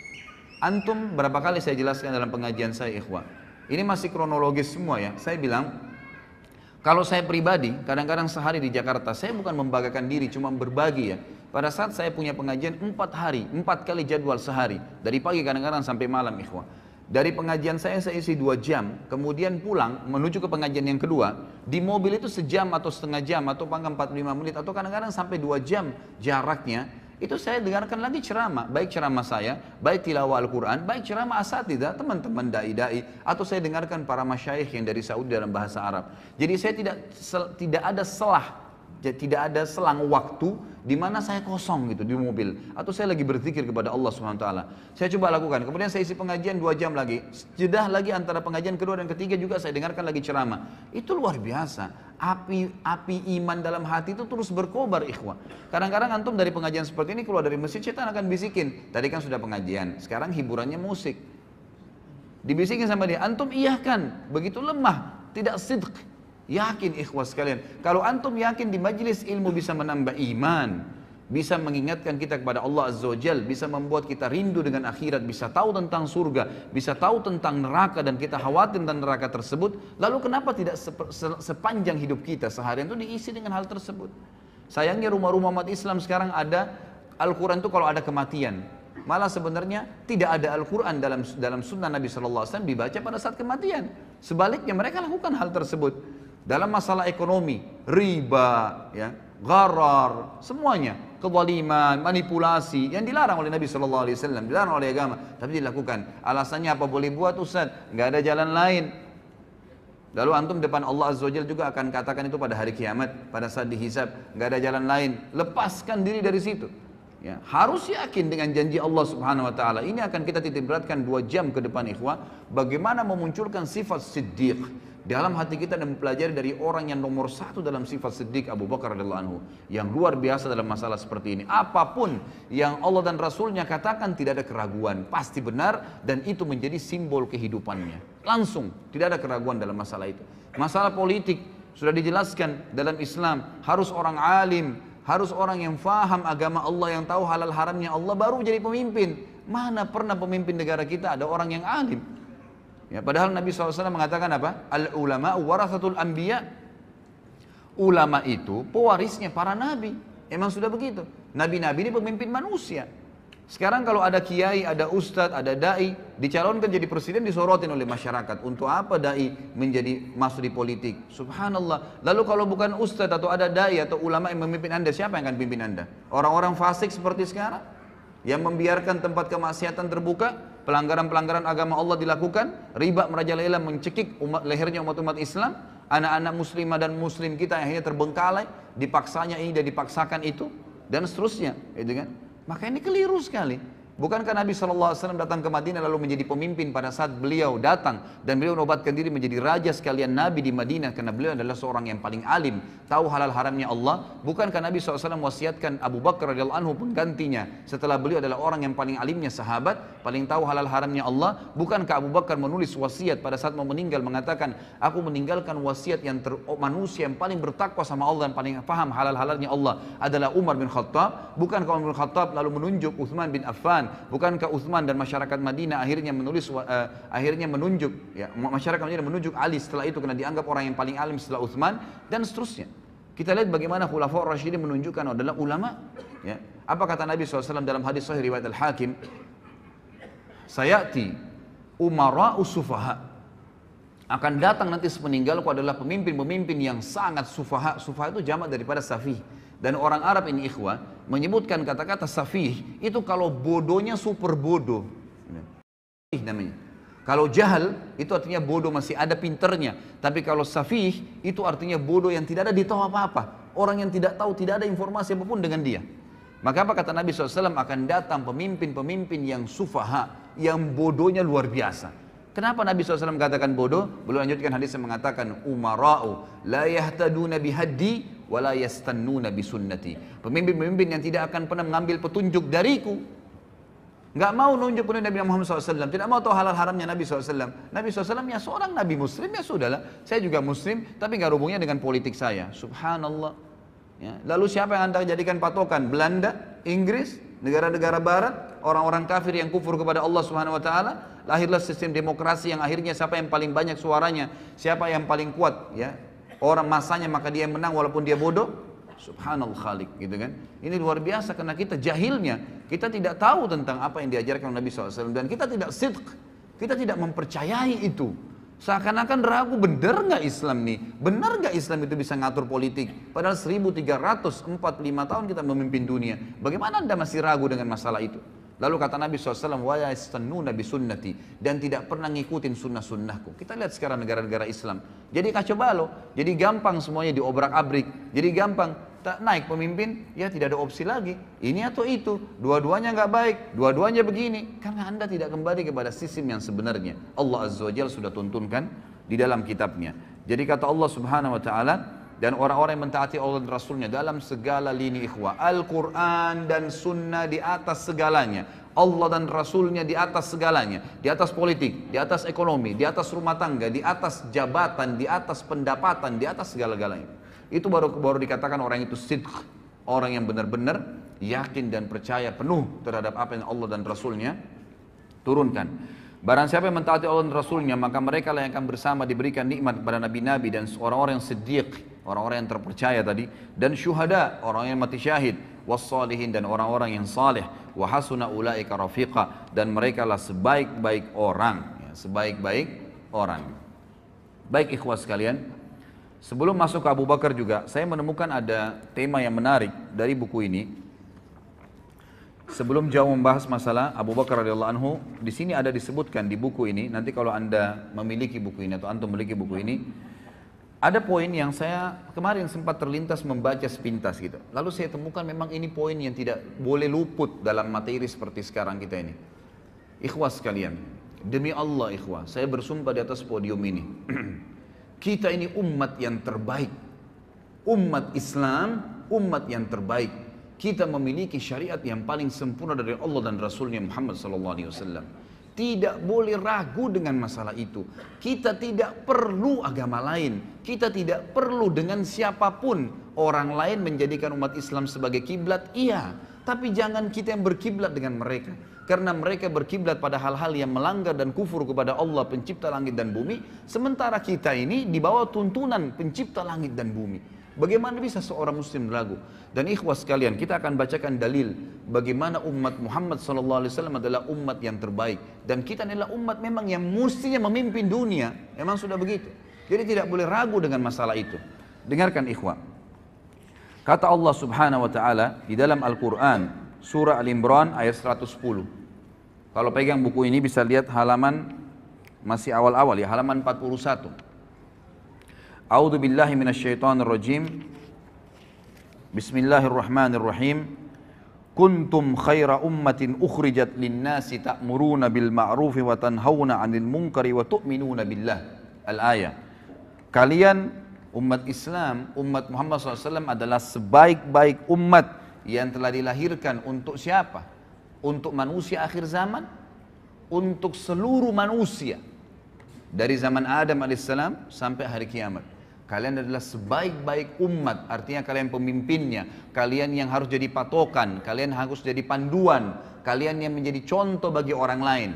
Antum berapa kali saya jelaskan dalam pengajian saya ikhwah. Ini masih kronologis semua ya. Saya bilang, kalau saya pribadi, kadang-kadang sehari di Jakarta, saya bukan membanggakan diri, cuma berbagi ya. Pada saat saya punya pengajian empat hari, empat kali jadwal sehari. Dari pagi kadang-kadang sampai malam ikhwah. Dari pengajian saya, saya isi dua jam, kemudian pulang menuju ke pengajian yang kedua. Di mobil itu sejam atau setengah jam, atau panggang empat puluh lima menit, atau kadang-kadang sampai dua jam jaraknya. Itu saya dengarkan lagi ceramah, baik ceramah saya, baik tilawah Al-Quran, baik ceramah asatidzah, teman-teman dai-dai, atau saya dengarkan para masyayikh yang dari Saudi dalam bahasa Arab. Jadi saya tidak tidak ada selah, tidak ada selang waktu di mana saya kosong gitu di mobil, atau saya lagi berzikir kepada Allah subhanahu wa taala. Saya coba lakukan, kemudian saya isi pengajian dua jam lagi, jedah lagi antara pengajian kedua dan ketiga juga saya dengarkan lagi ceramah. Itu luar biasa. Api api iman dalam hati itu terus berkobar ikhwah. Kadang-kadang antum dari pengajian seperti ini keluar dari masjid, setan akan bisikin, tadi kan sudah pengajian, sekarang hiburannya musik. Dibisikin sama dia, antum iyahkan, begitu lemah, tidak sidq. Yakin ikhwah sekalian, kalau antum yakin di majlis ilmu bisa menambah iman, bisa mengingatkan kita kepada Allah Azza wa Jal, bisa membuat kita rindu dengan akhirat, bisa tahu tentang surga, bisa tahu tentang neraka, dan kita khawatir tentang neraka tersebut, lalu kenapa tidak sepanjang hidup kita seharian itu diisi dengan hal tersebut? Sayangnya rumah-rumah umat Islam sekarang ada Al-Quran itu kalau ada kematian, malah sebenarnya tidak ada Al-Quran dalam dalam sunnah Nabi shallallahu alaihi wasallam dibaca pada saat kematian. Sebaliknya mereka lakukan hal tersebut. Dalam masalah ekonomi, riba, ya, gharar, semuanya, kezaliman, manipulasi yang dilarang oleh Nabi shallallahu alaihi wasallam, dilarang oleh agama, tapi dilakukan. Alasannya apa? Boleh buat Ustaz, nggak ada jalan lain. Lalu antum depan Allah Azza wa Jalla juga akan katakan itu pada hari kiamat, pada saat dihisab, nggak ada jalan lain. Lepaskan diri dari situ. Ya, harus yakin dengan janji Allah Subhanahu wa taala. Ini akan kita titik beratkan dua jam ke depan ikhwah, bagaimana memunculkan sifat siddiq dalam hati kita dan mempelajari dari orang yang nomor satu dalam sifat siddiq, Abu Bakar radhiyallahu anhu, yang luar biasa dalam masalah seperti ini. Apapun yang Allah dan Rasulnya katakan tidak ada keraguan, pasti benar, dan itu menjadi simbol kehidupannya. Langsung, tidak ada keraguan dalam masalah itu. Masalah politik sudah dijelaskan dalam Islam, harus orang alim, harus orang yang faham agama Allah, yang tahu halal haramnya Allah, baru jadi pemimpin. Mana pernah pemimpin negara kita ada orang yang alim? Ya, padahal Nabi shallallahu alaihi wasallam mengatakan apa? Al-ulama warathatul anbiya. Ulama itu pewarisnya para nabi. Emang sudah begitu. Nabi-nabi ini pemimpin manusia. Sekarang kalau ada kiai, ada ustadz, ada dai, dicalonkan jadi presiden, disorotin oleh masyarakat. Untuk apa dai menjadi masuk di politik? Subhanallah. Lalu kalau bukan ustadz atau ada dai atau ulama yang memimpin anda, siapa yang akan pimpin anda? Orang-orang fasik seperti sekarang? Yang membiarkan tempat kemaksiatan terbuka, pelanggaran-pelanggaran agama Allah dilakukan, riba merajalela mencekik umat, lehernya umat-umat Islam, anak-anak muslimah dan muslim kita yang akhirnya terbengkalai, dipaksanya ini dan dipaksakan itu, dan seterusnya, gitu kan? Maka ini keliru sekali. Bukankah Nabi shallallahu alaihi wasallam datang ke Madinah lalu menjadi pemimpin pada saat beliau datang dan beliau menobatkan diri menjadi raja sekalian Nabi di Madinah karena beliau adalah seorang yang paling alim, tahu halal haramnya Allah? Bukankah Nabi shallallahu alaihi wasallam wasiatkan Abu Bakar radhiyallahu anhu penggantinya setelah beliau adalah orang yang paling alimnya sahabat, paling tahu halal haramnya Allah? Bukankah Abu Bakar menulis wasiat pada saat mau meninggal mengatakan, aku meninggalkan wasiat yang ter manusia yang paling bertakwa sama Allah dan paling paham halal halalnya Allah adalah Umar bin Khattab? Bukankah Umar bin Khattab lalu menunjuk Uthman bin Affan Uthman? Bukankah Uthman dan masyarakat Madinah akhirnya menulis uh, akhirnya menunjuk ya, masyarakat Madinah menunjuk Ali setelah itu karena dianggap orang yang paling alim setelah Uthman dan seterusnya. Kita lihat bagaimana Khulafaur Rasyidin menunjukkan adalah ulama ya. Apa kata Nabi shallallahu alaihi wasallam dalam hadis sahih riwayat Al-Hakim? Sayati umara'u sufaha. Akan datang nanti sepeninggalku adalah pemimpin-pemimpin yang sangat sufaha. Sufaha itu jamak daripada safih. Dan orang Arab ini ikhwah menyebutkan kata-kata safih itu kalau bodohnya super bodoh. Safih namanya. Kalau jahal itu artinya bodoh masih ada pinternya. Tapi kalau safih itu artinya bodoh yang tidak ada di tahu apa-apa. Orang yang tidak tahu, tidak ada informasi apapun dengan dia. Maka apa kata Nabi shallallahu alaihi wasallam, akan datang pemimpin-pemimpin yang sufaha, yang bodohnya luar biasa. Kenapa Nabi shallallahu alaihi wasallam katakan bodoh? Beliau lanjutkan hadis yang mengatakan, umara'u la yahtaduna bihaddi wa la yastannuna bisunnati. Pemimpin-pemimpin yang tidak akan pernah mengambil petunjuk dariku. Enggak mau nunjuk petunjuk Nabi Muhammad shallallahu alaihi wasallam, tidak mau tahu halal haramnya Nabi shallallahu alaihi wasallam. Nabi shallallahu alaihi wasallam ya seorang Nabi Muslim, ya sudahlah. Saya juga Muslim, tapi nggak hubungannya dengan politik saya. Subhanallah. Ya. Lalu siapa yang anda jadikan patokan? Belanda, Inggris, negara-negara Barat, orang-orang kafir yang kufur kepada Allah Subhanahu Wa Taala. Lahirlah sistem demokrasi yang akhirnya siapa yang paling banyak suaranya, siapa yang paling kuat, ya orang masanya maka dia yang menang walaupun dia bodoh. Subhanallah khalik, gitu kan? Ini luar biasa karena kita jahilnya, kita tidak tahu tentang apa yang diajarkan Nabi shallallahu alaihi wasallam dan kita tidak sidq, kita tidak mempercayai itu. Seakan-akan ragu, benar nggak Islam nih? Benar nggak Islam itu bisa ngatur politik? Padahal seribu tiga ratus empat puluh lima tahun kita memimpin dunia. Bagaimana anda masih ragu dengan masalah itu? Lalu kata Nabi shallallahu alaihi wasallam, wa yastannuna bisunnati, dan tidak pernah ngikutin sunnah-sunnahku. Kita lihat sekarang negara-negara Islam. Jadi kacau balau, jadi gampang semuanya diobrak-abrik. Jadi gampang, tak naik pemimpin, ya tidak ada opsi lagi. Ini atau itu, dua-duanya nggak baik, dua-duanya begini. Karena anda tidak kembali kepada sistem yang sebenarnya. Allah Azza wa Jalla sudah tuntunkan di dalam kitabnya. Jadi kata Allah Subhanahu Wa Taala, dan orang-orang yang mentaati Allah dan Rasulnya dalam segala lini ikhwah, Al-Quran dan Sunnah di atas segalanya, Allah dan Rasulnya di atas segalanya, di atas politik, di atas ekonomi, di atas rumah tangga, di atas jabatan, di atas pendapatan, di atas segala-galanya. Itu baru baru dikatakan orang itu sidq, orang yang benar-benar yakin dan percaya penuh terhadap apa yang Allah dan Rasulnya turunkan. Barang siapa yang mentaati Allah dan Rasulnya, maka mereka lah yang akan bersama diberikan nikmat kepada nabi-nabi dan orang-orang yang siddiq, orang-orang yang terpercaya tadi, dan syuhada, orang yang mati syahid, wassalihin, dan orang-orang yang saleh, wa hasuna ulaika rafiqa, dan mereka lah sebaik-baik orang, ya, sebaik-baik orang. Baik ikhwas sekalian, sebelum masuk ke Abu Bakar juga, saya menemukan ada tema yang menarik dari buku ini. Sebelum jauh membahas masalah Abu Bakar radhiyallahu anhu, di sini ada disebutkan di buku ini. Nanti kalau anda memiliki buku ini atau antum memiliki buku ini, ada poin yang saya kemarin sempat terlintas membaca sepintas gitu. Lalu saya temukan memang ini poin yang tidak boleh luput dalam materi seperti sekarang kita ini. Ikhwah sekalian, demi Allah ikhwah, saya bersumpah di atas podium ini, kita ini umat yang terbaik, umat Islam, umat yang terbaik. Kita memiliki syariat yang paling sempurna dari Allah dan Rasulnya Muhammad sallallahu alaihi wasallam. Tidak boleh ragu dengan masalah itu. Kita tidak perlu agama lain. Kita tidak perlu dengan siapapun. Orang lain menjadikan umat Islam sebagai kiblat, iya. Tapi jangan kita yang berkiblat dengan mereka. Karena mereka berkiblat pada hal-hal yang melanggar dan kufur kepada Allah pencipta langit dan bumi. Sementara kita ini di bawah tuntunan pencipta langit dan bumi. Bagaimana bisa seorang muslim ragu? Dan ikhwas sekalian, kita akan bacakan dalil bagaimana umat Muhammad sallallahu alaihi wasallam adalah umat yang terbaik, dan kita adalah umat memang yang mestinya memimpin dunia. Memang sudah begitu. Jadi tidak boleh ragu dengan masalah itu. Dengarkan ikhwah. Kata Allah Subhanahu wa taala di dalam Al-Qur'an surah Al-Imran ayat seratus sepuluh. Kalau pegang buku ini bisa lihat halaman masih awal-awal ya, halaman empat puluh satu. A'udzu billahi minasyaitonir rajim. Bismillahirrahmanirrahim. Kuntum khaira ummatin ukhrijat lin-nasi ta'muruna bil ma'rufi wa tanhauna 'anil munkari wa tu'minuna billah. Al-ayah. Kalian umat Islam, umat Muhammad shallallahu alaihi wasallam adalah sebaik-baik umat yang telah dilahirkan untuk siapa? Untuk manusia akhir zaman, untuk seluruh manusia dari zaman Adam alaihissalam sampai hari kiamat. Kalian adalah sebaik-baik umat, artinya kalian pemimpinnya, kalian yang harus jadi patokan, kalian harus jadi panduan, kalian yang menjadi contoh bagi orang lain.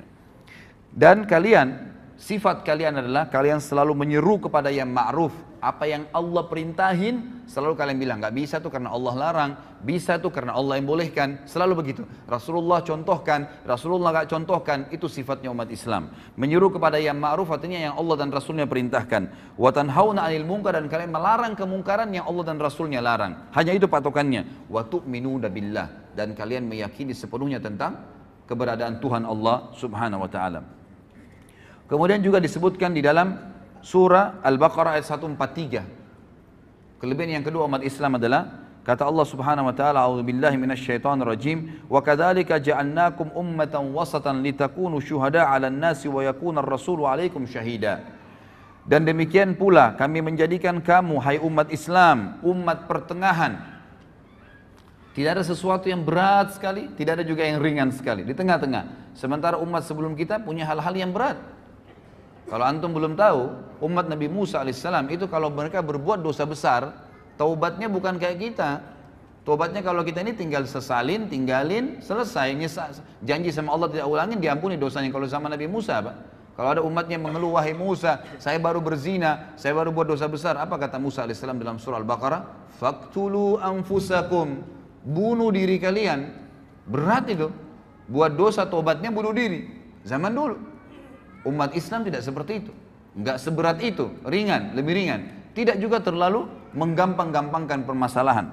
Dan kalian, sifat kalian adalah kalian selalu menyeru kepada yang ma'ruf. Apa yang Allah perintahin, selalu kalian bilang, gak bisa tuh karena Allah larang, bisa tuh karena Allah yang bolehkan, selalu begitu. Rasulullah contohkan, Rasulullah gak contohkan, itu sifatnya umat Islam. Menyeru kepada yang ma'ruf artinya yang Allah dan Rasulnya perintahkan. Wa tanhauna 'anil munkar, dan kalian melarang kemungkaran yang Allah dan Rasulnya larang. Hanya itu patokannya. Wa tu'minuna billah, dan kalian meyakini sepenuhnya tentang keberadaan Tuhan Allah Subhanahu wa taala. Kemudian juga disebutkan di dalam surah Al-Baqarah ayat seratus empat puluh tiga. Kelebihan yang kedua umat Islam adalah kata Allah Subhanahu wa taala, a'udzubillahi minasyaitonir rajim, wa kadzalika ja'alnakum ummatan wasatan litakunu syuhada'a 'alan nasi wa yakuna ar-rasulu 'alaikum syahida. Dan demikian pula kami menjadikan kamu hai umat Islam umat pertengahan. Tidak ada sesuatu yang berat sekali, tidak ada juga yang ringan sekali, di tengah-tengah. Sementara umat sebelum kita punya hal-hal yang berat. Kalau antum belum tahu, umat Nabi Musa alaihissalam itu kalau mereka berbuat dosa besar, taubatnya bukan kayak kita. Taubatnya kalau kita ini tinggal sesalin, tinggalin, selesai. Janji sama Allah tidak ulangin, diampuni dosanya. Kalau sama Nabi Musa, Pak. Kalau ada umatnya mengeluh, wahai Musa, saya baru berzina, saya baru buat dosa besar. Apa kata Musa alaihissalam dalam surah Al-Baqarah? Faktulu anfusakum, bunuh diri kalian. Berat itu. Buat dosa taubatnya bunuh diri. Zaman dulu. Umat Islam tidak seperti itu, enggak seberat itu, ringan, lebih ringan. Tidak juga terlalu menggampang-gampangkan permasalahan.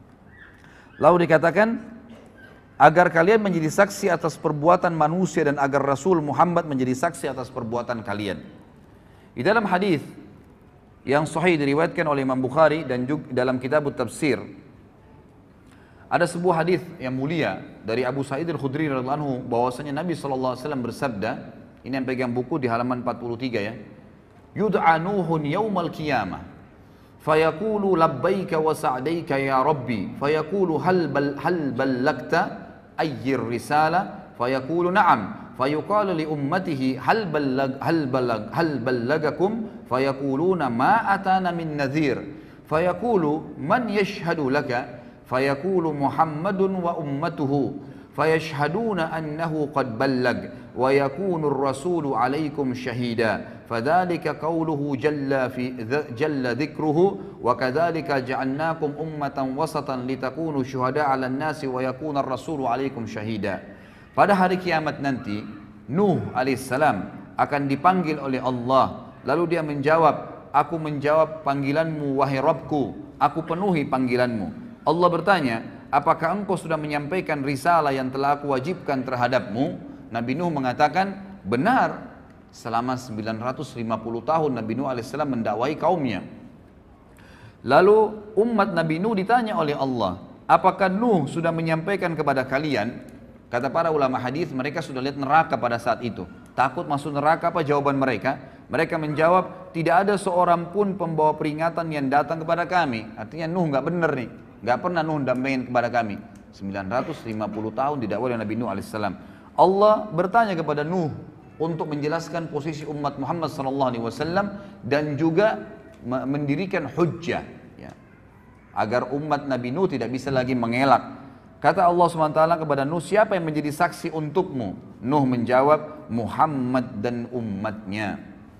Lalu dikatakan, agar kalian menjadi saksi atas perbuatan manusia dan agar Rasul Muhammad menjadi saksi atas perbuatan kalian. Di dalam hadis yang sahih diriwayatkan oleh Imam Bukhari dan juga dalam kitab Tafsir, ada sebuah hadis yang mulia dari Abu Sa'id Al-Khudri radhiyallahu anhu bahwasanya Nabi sallallahu alaihi wasallam bersabda. Ini yang pegang buku di halaman empat puluh tiga ya. Yud'a Nuhun yaumal qiyamah fayaqulu labbaika wa sa'daika ya Rabbi fayaqulu hal bal hal ballagta ayyir risala fayaqulu na'am fayuqalu li ummatihi hal ballag hal ballag hal ballagakum fayaquluna ma atana min nadhir fayaqulu man yashhadu laka fayaqulu Muhammadun wa ummatuhu fayashhaduna annahu qad ballag wa yakunu ar-rasulu 'alaikum syahida fadzalika qawluhu jalla fi jalla dzikruhu wa kadzalika ja'alnakum ummatan wasatan litakunu syuhada'a 'alan nasi wa yakuna ar-rasulu 'alaikum syahida. Pada hari kiamat nanti Nuh alaihissalam akan dipanggil oleh Allah, lalu dia menjawab, aku menjawab panggilanmu wahai Rabbku, aku penuhi panggilanmu. Allah bertanya, apakah engkau sudah menyampaikan risalah yang telah aku wajibkan terhadapmu? Nabi Nuh mengatakan, benar. Selama sembilan ratus lima puluh tahun Nabi Nuh alaihissalam mendakwai kaumnya. Lalu umat Nabi Nuh ditanya oleh Allah, apakah Nuh sudah menyampaikan kepada kalian? Kata para ulama hadis, mereka sudah lihat neraka pada saat itu. Takut masuk neraka, apa jawaban mereka? Mereka menjawab, tidak ada seorang pun pembawa peringatan yang datang kepada kami. Artinya Nuh nggak benar nih, nggak pernah Nuh dampingin kepada kami. sembilan ratus lima puluh tahun didakwai oleh Nabi Nuh alaihissalam. Allah bertanya kepada Nuh untuk menjelaskan posisi umat Muhammad sallallahu alaihi wasallam dan juga mendirikan hujjah ya, agar umat Nabi Nuh tidak bisa lagi mengelak. Kata Allah subhanahu wa taala kepada Nuh, siapa yang menjadi saksi untukmu? Nuh menjawab, Muhammad dan umatnya.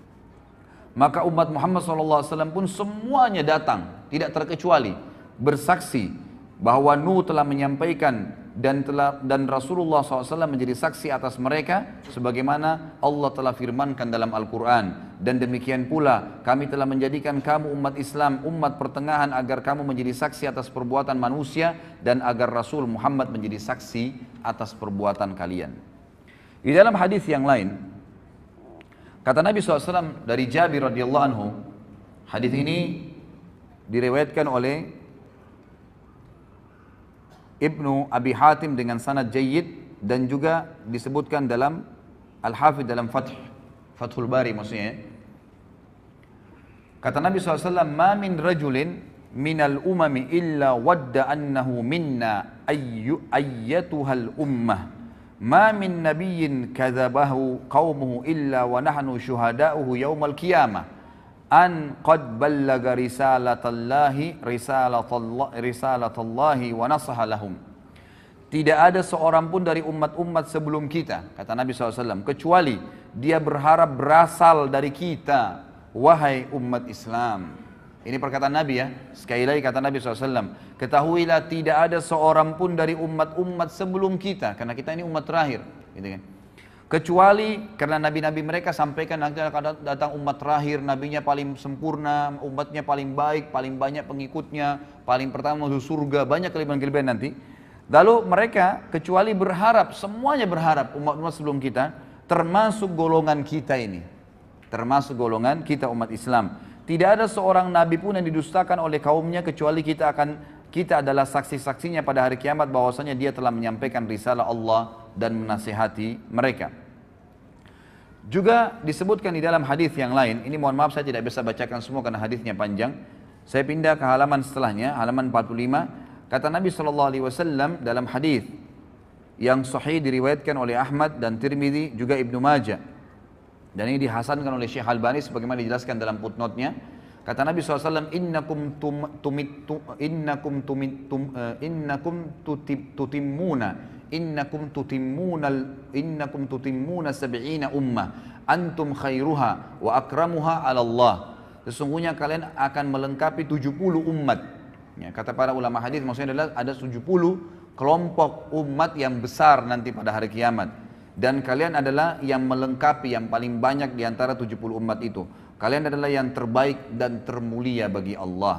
Maka umat Muhammad sallallahu alaihi wasallam pun semuanya datang, tidak terkecuali, bersaksi bahwa Nuh telah menyampaikan dan telah dan Rasulullah shallallahu alaihi wasallam menjadi saksi atas mereka sebagaimana Allah telah firmankan dalam Al-Quran. Dan demikian pula kami telah menjadikan kamu umat Islam, umat pertengahan agar kamu menjadi saksi atas perbuatan manusia dan agar Rasul Muhammad menjadi saksi atas perbuatan kalian. Di dalam hadis yang lain kata Nabi shallallahu alaihi wasallam dari Jabir radhiyallahu anhu, hadis ini diriwayatkan oleh Ibnu Abi Hatim dengan sanad jayyid dan juga disebutkan dalam Al-Hafidh dalam Fath, Fathul Bari maksudnya. Kata Nabi shallallahu alaihi wasallam, ma min rajulin minal umami illa wadda annahu minna ayyu ayyatuhal ummah ma min nabiyyin kadzabahu qaumuhu illa wa nahnu syuhada'uhu yaumal qiyamah an qad ballaga risalatallahi risalatallahi risalatallahi wa nasaha lahum. Tidak ada seorang pun dari umat-umat sebelum kita, kata Nabi shallallahu alaihi wasallam, kecuali dia berharap berasal dari kita, wahai umat Islam. Ini perkataan Nabi ya, sekali lagi kata Nabi shallallahu alaihi wasallam, ketahuilah tidak ada seorang pun dari umat-umat sebelum kita, karena kita ini umat terakhir, gitu kan. Kecuali karena nabi-nabi mereka sampaikan nanti akan datang umat terakhir, nabinya paling sempurna, umatnya paling baik, paling banyak pengikutnya, paling pertama masuk surga, banyak kelebihan-kelebihan nanti. Lalu mereka kecuali berharap, semuanya berharap umat-umat sebelum kita, termasuk golongan kita ini. Termasuk golongan kita umat Islam. Tidak ada seorang nabi pun yang didustakan oleh kaumnya kecuali kita akan kita adalah saksi-saksinya pada hari kiamat bahwasanya dia telah menyampaikan risalah Allah dan menasihati mereka. Juga disebutkan di dalam hadis yang lain, ini mohon maaf saya tidak bisa bacakan semua karena hadisnya panjang. Saya pindah ke halaman setelahnya, halaman empat puluh lima. Kata Nabi shallallahu alaihi wasallam dalam hadis yang sahih diriwayatkan oleh Ahmad dan Tirmidzi juga Ibnu Majah, dan ini dihasankan oleh Syekh Albani sebagaimana dijelaskan dalam footnote-nya. Kata Nabi shallallahu alaihi wasallam, innakum tum, tumit, tum, innakum tumit, tum, uh, innakum tutib, tutimmuna innakum tutimmuna innakum tutimmuna sab'ina ummah antum khairuha wa akramuha 'ala Allah. Sesungguhnya kalian akan melengkapi tujuh puluh umat. Ya, kata para ulama hadis maksudnya adalah ada tujuh puluh kelompok umat yang besar nanti pada hari kiamat. Dan kalian adalah yang melengkapi yang paling banyak di antara tujuh puluh umat itu. Kalian adalah yang terbaik dan termulia bagi Allah.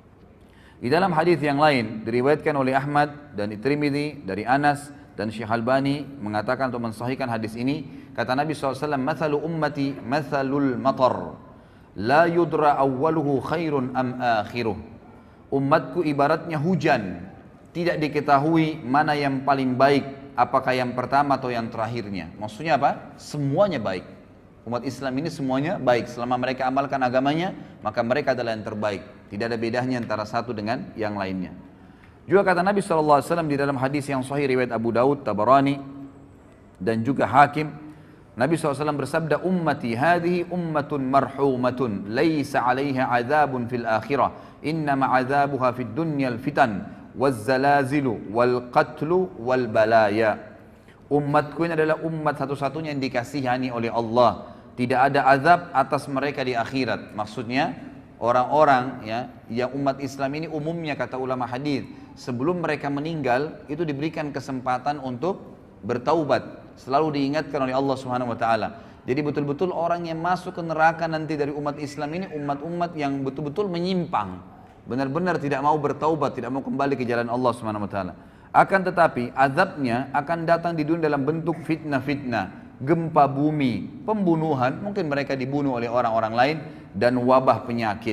Di dalam hadis yang lain diriwayatkan oleh Ahmad dan Tirmidzi dari Anas dan Syekh Albani mengatakan untuk mensahihkan hadis ini, kata Nabi shallallahu alaihi wasallam, "Mathalu ummati mathalul matar, la yudra awwaluhu khairun am akhiruh." Umatku ibaratnya hujan, tidak diketahui mana yang paling baik, apakah yang pertama atau yang terakhirnya. Maksudnya apa? Semuanya baik. Umat Islam ini semuanya baik. Selama mereka amalkan agamanya, maka mereka adalah yang terbaik. Tidak ada bedanya antara satu dengan yang lainnya. Juga kata Nabi shallallahu alaihi wasallam di dalam hadis yang sahih riwayat Abu Daud, Tabarani dan juga Hakim, Nabi shallallahu alaihi wasallam bersabda, ummati hadhihi ummatun marhumatun laysa 'alaiha 'adzabun fil akhirah innama 'adzabuha fid dunyal fitan wazzalazilu wal qatlu wal balaya. Umatku ini adalah umat satu-satunya yang dikasihani oleh Allah, tidak ada azab atas mereka di akhirat. Maksudnya orang-orang ya yang umat Islam ini umumnya kata ulama hadis sebelum mereka meninggal itu diberikan kesempatan untuk bertaubat, selalu diingatkan oleh Allah Subhanahu wa taala. Jadi betul-betul orang yang masuk ke neraka nanti dari umat Islam ini umat-umat yang betul-betul menyimpang, benar-benar tidak mau bertaubat, tidak mau kembali ke jalan Allah Subhanahu wa taala. Akan tetapi azabnya akan datang di dunia dalam bentuk fitnah-fitnah, gempa bumi, pembunuhan, mungkin mereka dibunuh oleh orang-orang lain, dan wabah penyakit.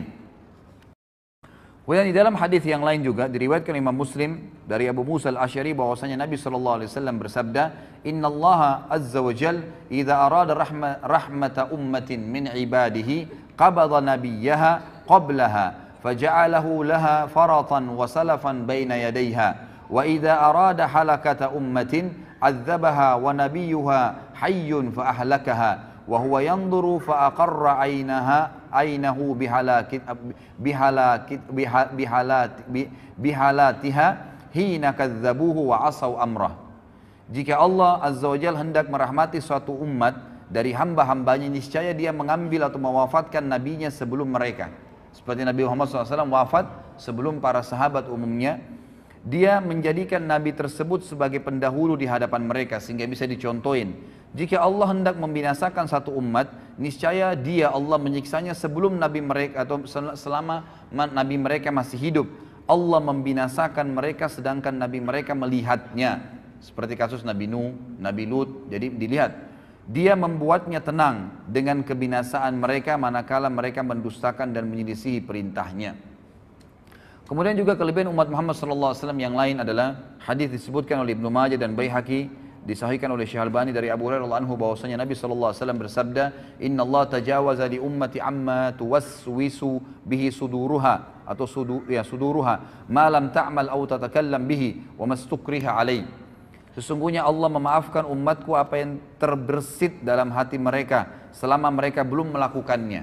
Kemudian di dalam hadis yang lain juga diriwayatkan Imam Muslim dari Abu Musa al-Asy'ari bahwasanya Nabi sallallahu alaihi wasallam bersabda, "Innallaha azza wa jalla idza arada rahma, rahmata ummatin min ibadihi qabada nabiyyaha qablaha faja'alahu laha faratan wa salafan baina yadayha wa idza arada halakata ummatin azzabaha wa nabiyyuha hayyun fa ahlakaha wa huwa yanzuru fa aqarra aynaha aynahu bihalakit bihalakit bihalat bihalatiha hina kadzabuhu wa asaw amrah." Jika Allah azza wa jalla hendak merahmati suatu umat dari hamba-hambanya, niscaya dia mengambil atau mewafatkan nabinya sebelum mereka. Seperti Nabi Muhammad shallallahu alaihi wasallam wafat sebelum para sahabat umumnya, dia menjadikan nabi tersebut sebagai pendahulu di hadapan mereka sehingga bisa dicontohin. Jika Allah hendak membinasakan satu umat, niscaya dia Allah menyiksanya sebelum nabi mereka atau selama nabi mereka masih hidup. Allah membinasakan mereka sedangkan nabi mereka melihatnya. Seperti kasus Nabi Nuh, Nabi Lut, jadi dilihat. Dia membuatnya tenang dengan kebinasaan mereka manakala mereka mendustakan dan menyelisihi perintahnya. Kemudian juga kelebihan umat Muhammad sallallahu alaihi wasallam yang lain adalah hadis disebutkan oleh Ibnu Majah dan Baihaqi, disahihkan oleh Syekh Albani dari Abu Hurairah radhiyallahu anhu bahwasanya Nabi sallallahu alaihi wasallam bersabda, "Innallaha tajawaza li ummati amma tuwaswisu bihi suduruha atau sudu, ya suduruha ma lam ta'mal aw tatakallam bihi wa mastukriha alaihi." Sesungguhnya Allah memaafkan umatku apa yang terbersit dalam hati mereka selama mereka belum melakukannya.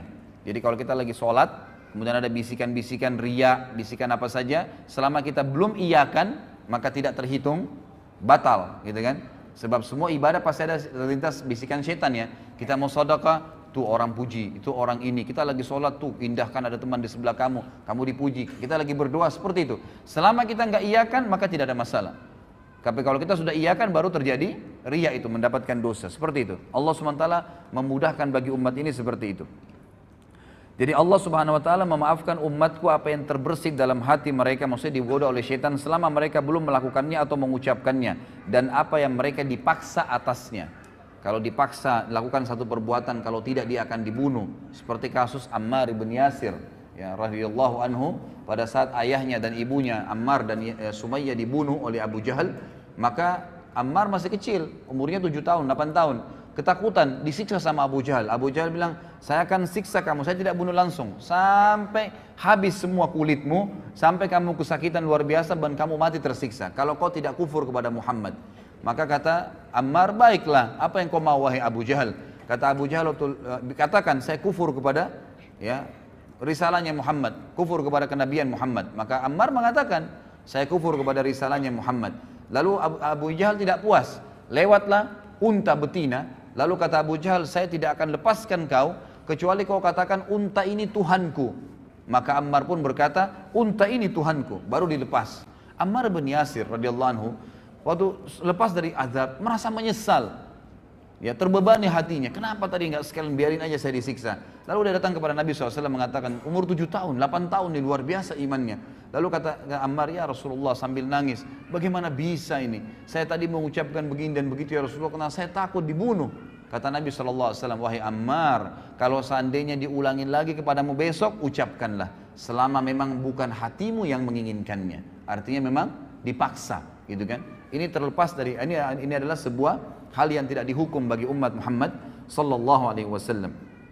Jadi kalau kita lagi sholat, kemudian ada bisikan-bisikan riya, bisikan apa saja, selama kita belum iyakan, maka tidak terhitung batal, gitu kan? Sebab semua ibadah pasti ada terlintas bisikan setan ya. Kita mau sedekah, tuh orang puji, itu orang ini. Kita lagi sholat tuh, indahkan ada teman di sebelah kamu, kamu dipuji. Kita lagi berdoa seperti itu. Selama kita nggak iyakan, maka tidak ada masalah. Tapi kalau kita sudah iyakan, baru terjadi riya itu, mendapatkan dosa. Seperti itu. Allah subhanahu wa taala memudahkan bagi umat ini seperti itu. Jadi Allah subhanahu wa taala memaafkan umatku apa yang terbersih dalam hati mereka, maksudnya digoda oleh syaitan selama mereka belum melakukannya atau mengucapkannya. Dan apa yang mereka dipaksa atasnya. Kalau dipaksa lakukan satu perbuatan, kalau tidak dia akan dibunuh. Seperti kasus Ammar ibn Yasir, ya radhiyallahu anhu, pada saat ayahnya dan ibunya Ammar dan e, Sumayyah dibunuh oleh Abu Jahal, maka Ammar masih kecil, umurnya tujuh tahun, delapan tahun. Ketakutan, disiksa sama Abu Jahal. Abu Jahal bilang, saya akan siksa kamu, saya tidak bunuh langsung. Sampai habis semua kulitmu, sampai kamu kesakitan luar biasa dan kamu mati tersiksa. Kalau kau tidak kufur kepada Muhammad. Maka kata Ammar, baiklah, apa yang kau mau wahai Abu Jahal? Kata Abu Jahal, katakan saya kufur kepada ya risalahnya Muhammad, kufur kepada kenabian Muhammad. Maka Ammar mengatakan, saya kufur kepada risalahnya Muhammad. Lalu Abu, Abu Jahal tidak puas, lewatlah unta betina. Lalu kata Abu Jahal, saya tidak akan lepaskan kau kecuali kau katakan unta ini Tuhanku. Maka Ammar pun berkata, unta ini Tuhanku, baru dilepas. Ammar bin Yasir radhiyallahu anhu waktu lepas dari azab merasa menyesal, ya terbebani hatinya. Kenapa tadi nggak sekalian biarin aja saya disiksa? Lalu dia datang kepada Nabi shallallahu alaihi wasallam mengatakan, umur tujuh tahun, delapan tahun, ini luar biasa imannya. Lalu kata Ammar, ya Rasulullah sambil nangis, bagaimana bisa ini? Saya tadi mengucapkan begini dan begitu ya Rasulullah, karena saya takut dibunuh. Kata Nabi shallallahu alaihi wasallam, wahai Ammar, kalau seandainya diulangin lagi kepadamu besok, ucapkanlah, selama memang bukan hatimu yang menginginkannya. Artinya memang dipaksa, gitu kan? Ini terlepas dari ini, ini adalah sebuah hal yang tidak dihukum bagi umat Muhammad sallallahu alaihi wasallam.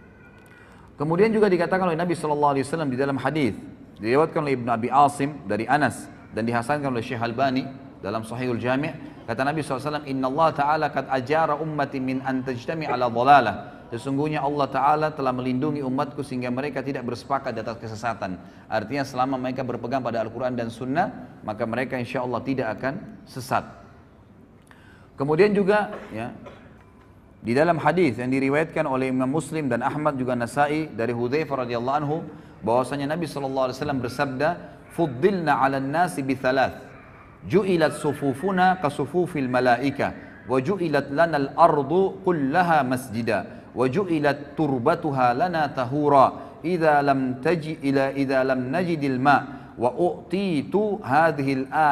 Kemudian juga dikatakan oleh Nabi sallallahu alaihi wasallam di dalam hadis diriwayatkan oleh Ibnu Abi Asim dari Anas dan dihasankan oleh Syekh Albani dalam Sahihul Jami', kata Nabi sallallahu alaihi wasallam, "Inna Allah Ta'ala qad ajara ummati min an tajtami' ala dhalalah." Sesungguhnya Allah Ta'ala telah melindungi umatku sehingga mereka tidak bersepakat di atas kesesatan. Artinya selama mereka berpegang pada Al-Quran dan Sunnah, maka mereka insya Allah tidak akan sesat. Kemudian juga ya, di dalam hadis yang diriwayatkan oleh Imam Muslim dan Ahmad juga Nasai dari Hudzaifah radhiyallahu anhu, bahwasanya Nabi sallallahu alaihi wasallam bersabda, "Fuddilna 'alan nasi bi thalath. Ju'ilat sufufuna ka sufufil malaika, wa ju'ilat lana al-ardu kullaha masjida. وجعلت تربتها لنا طهورا إذا لم تجد إلى إذا لم نجد الماء وأعطيت هذه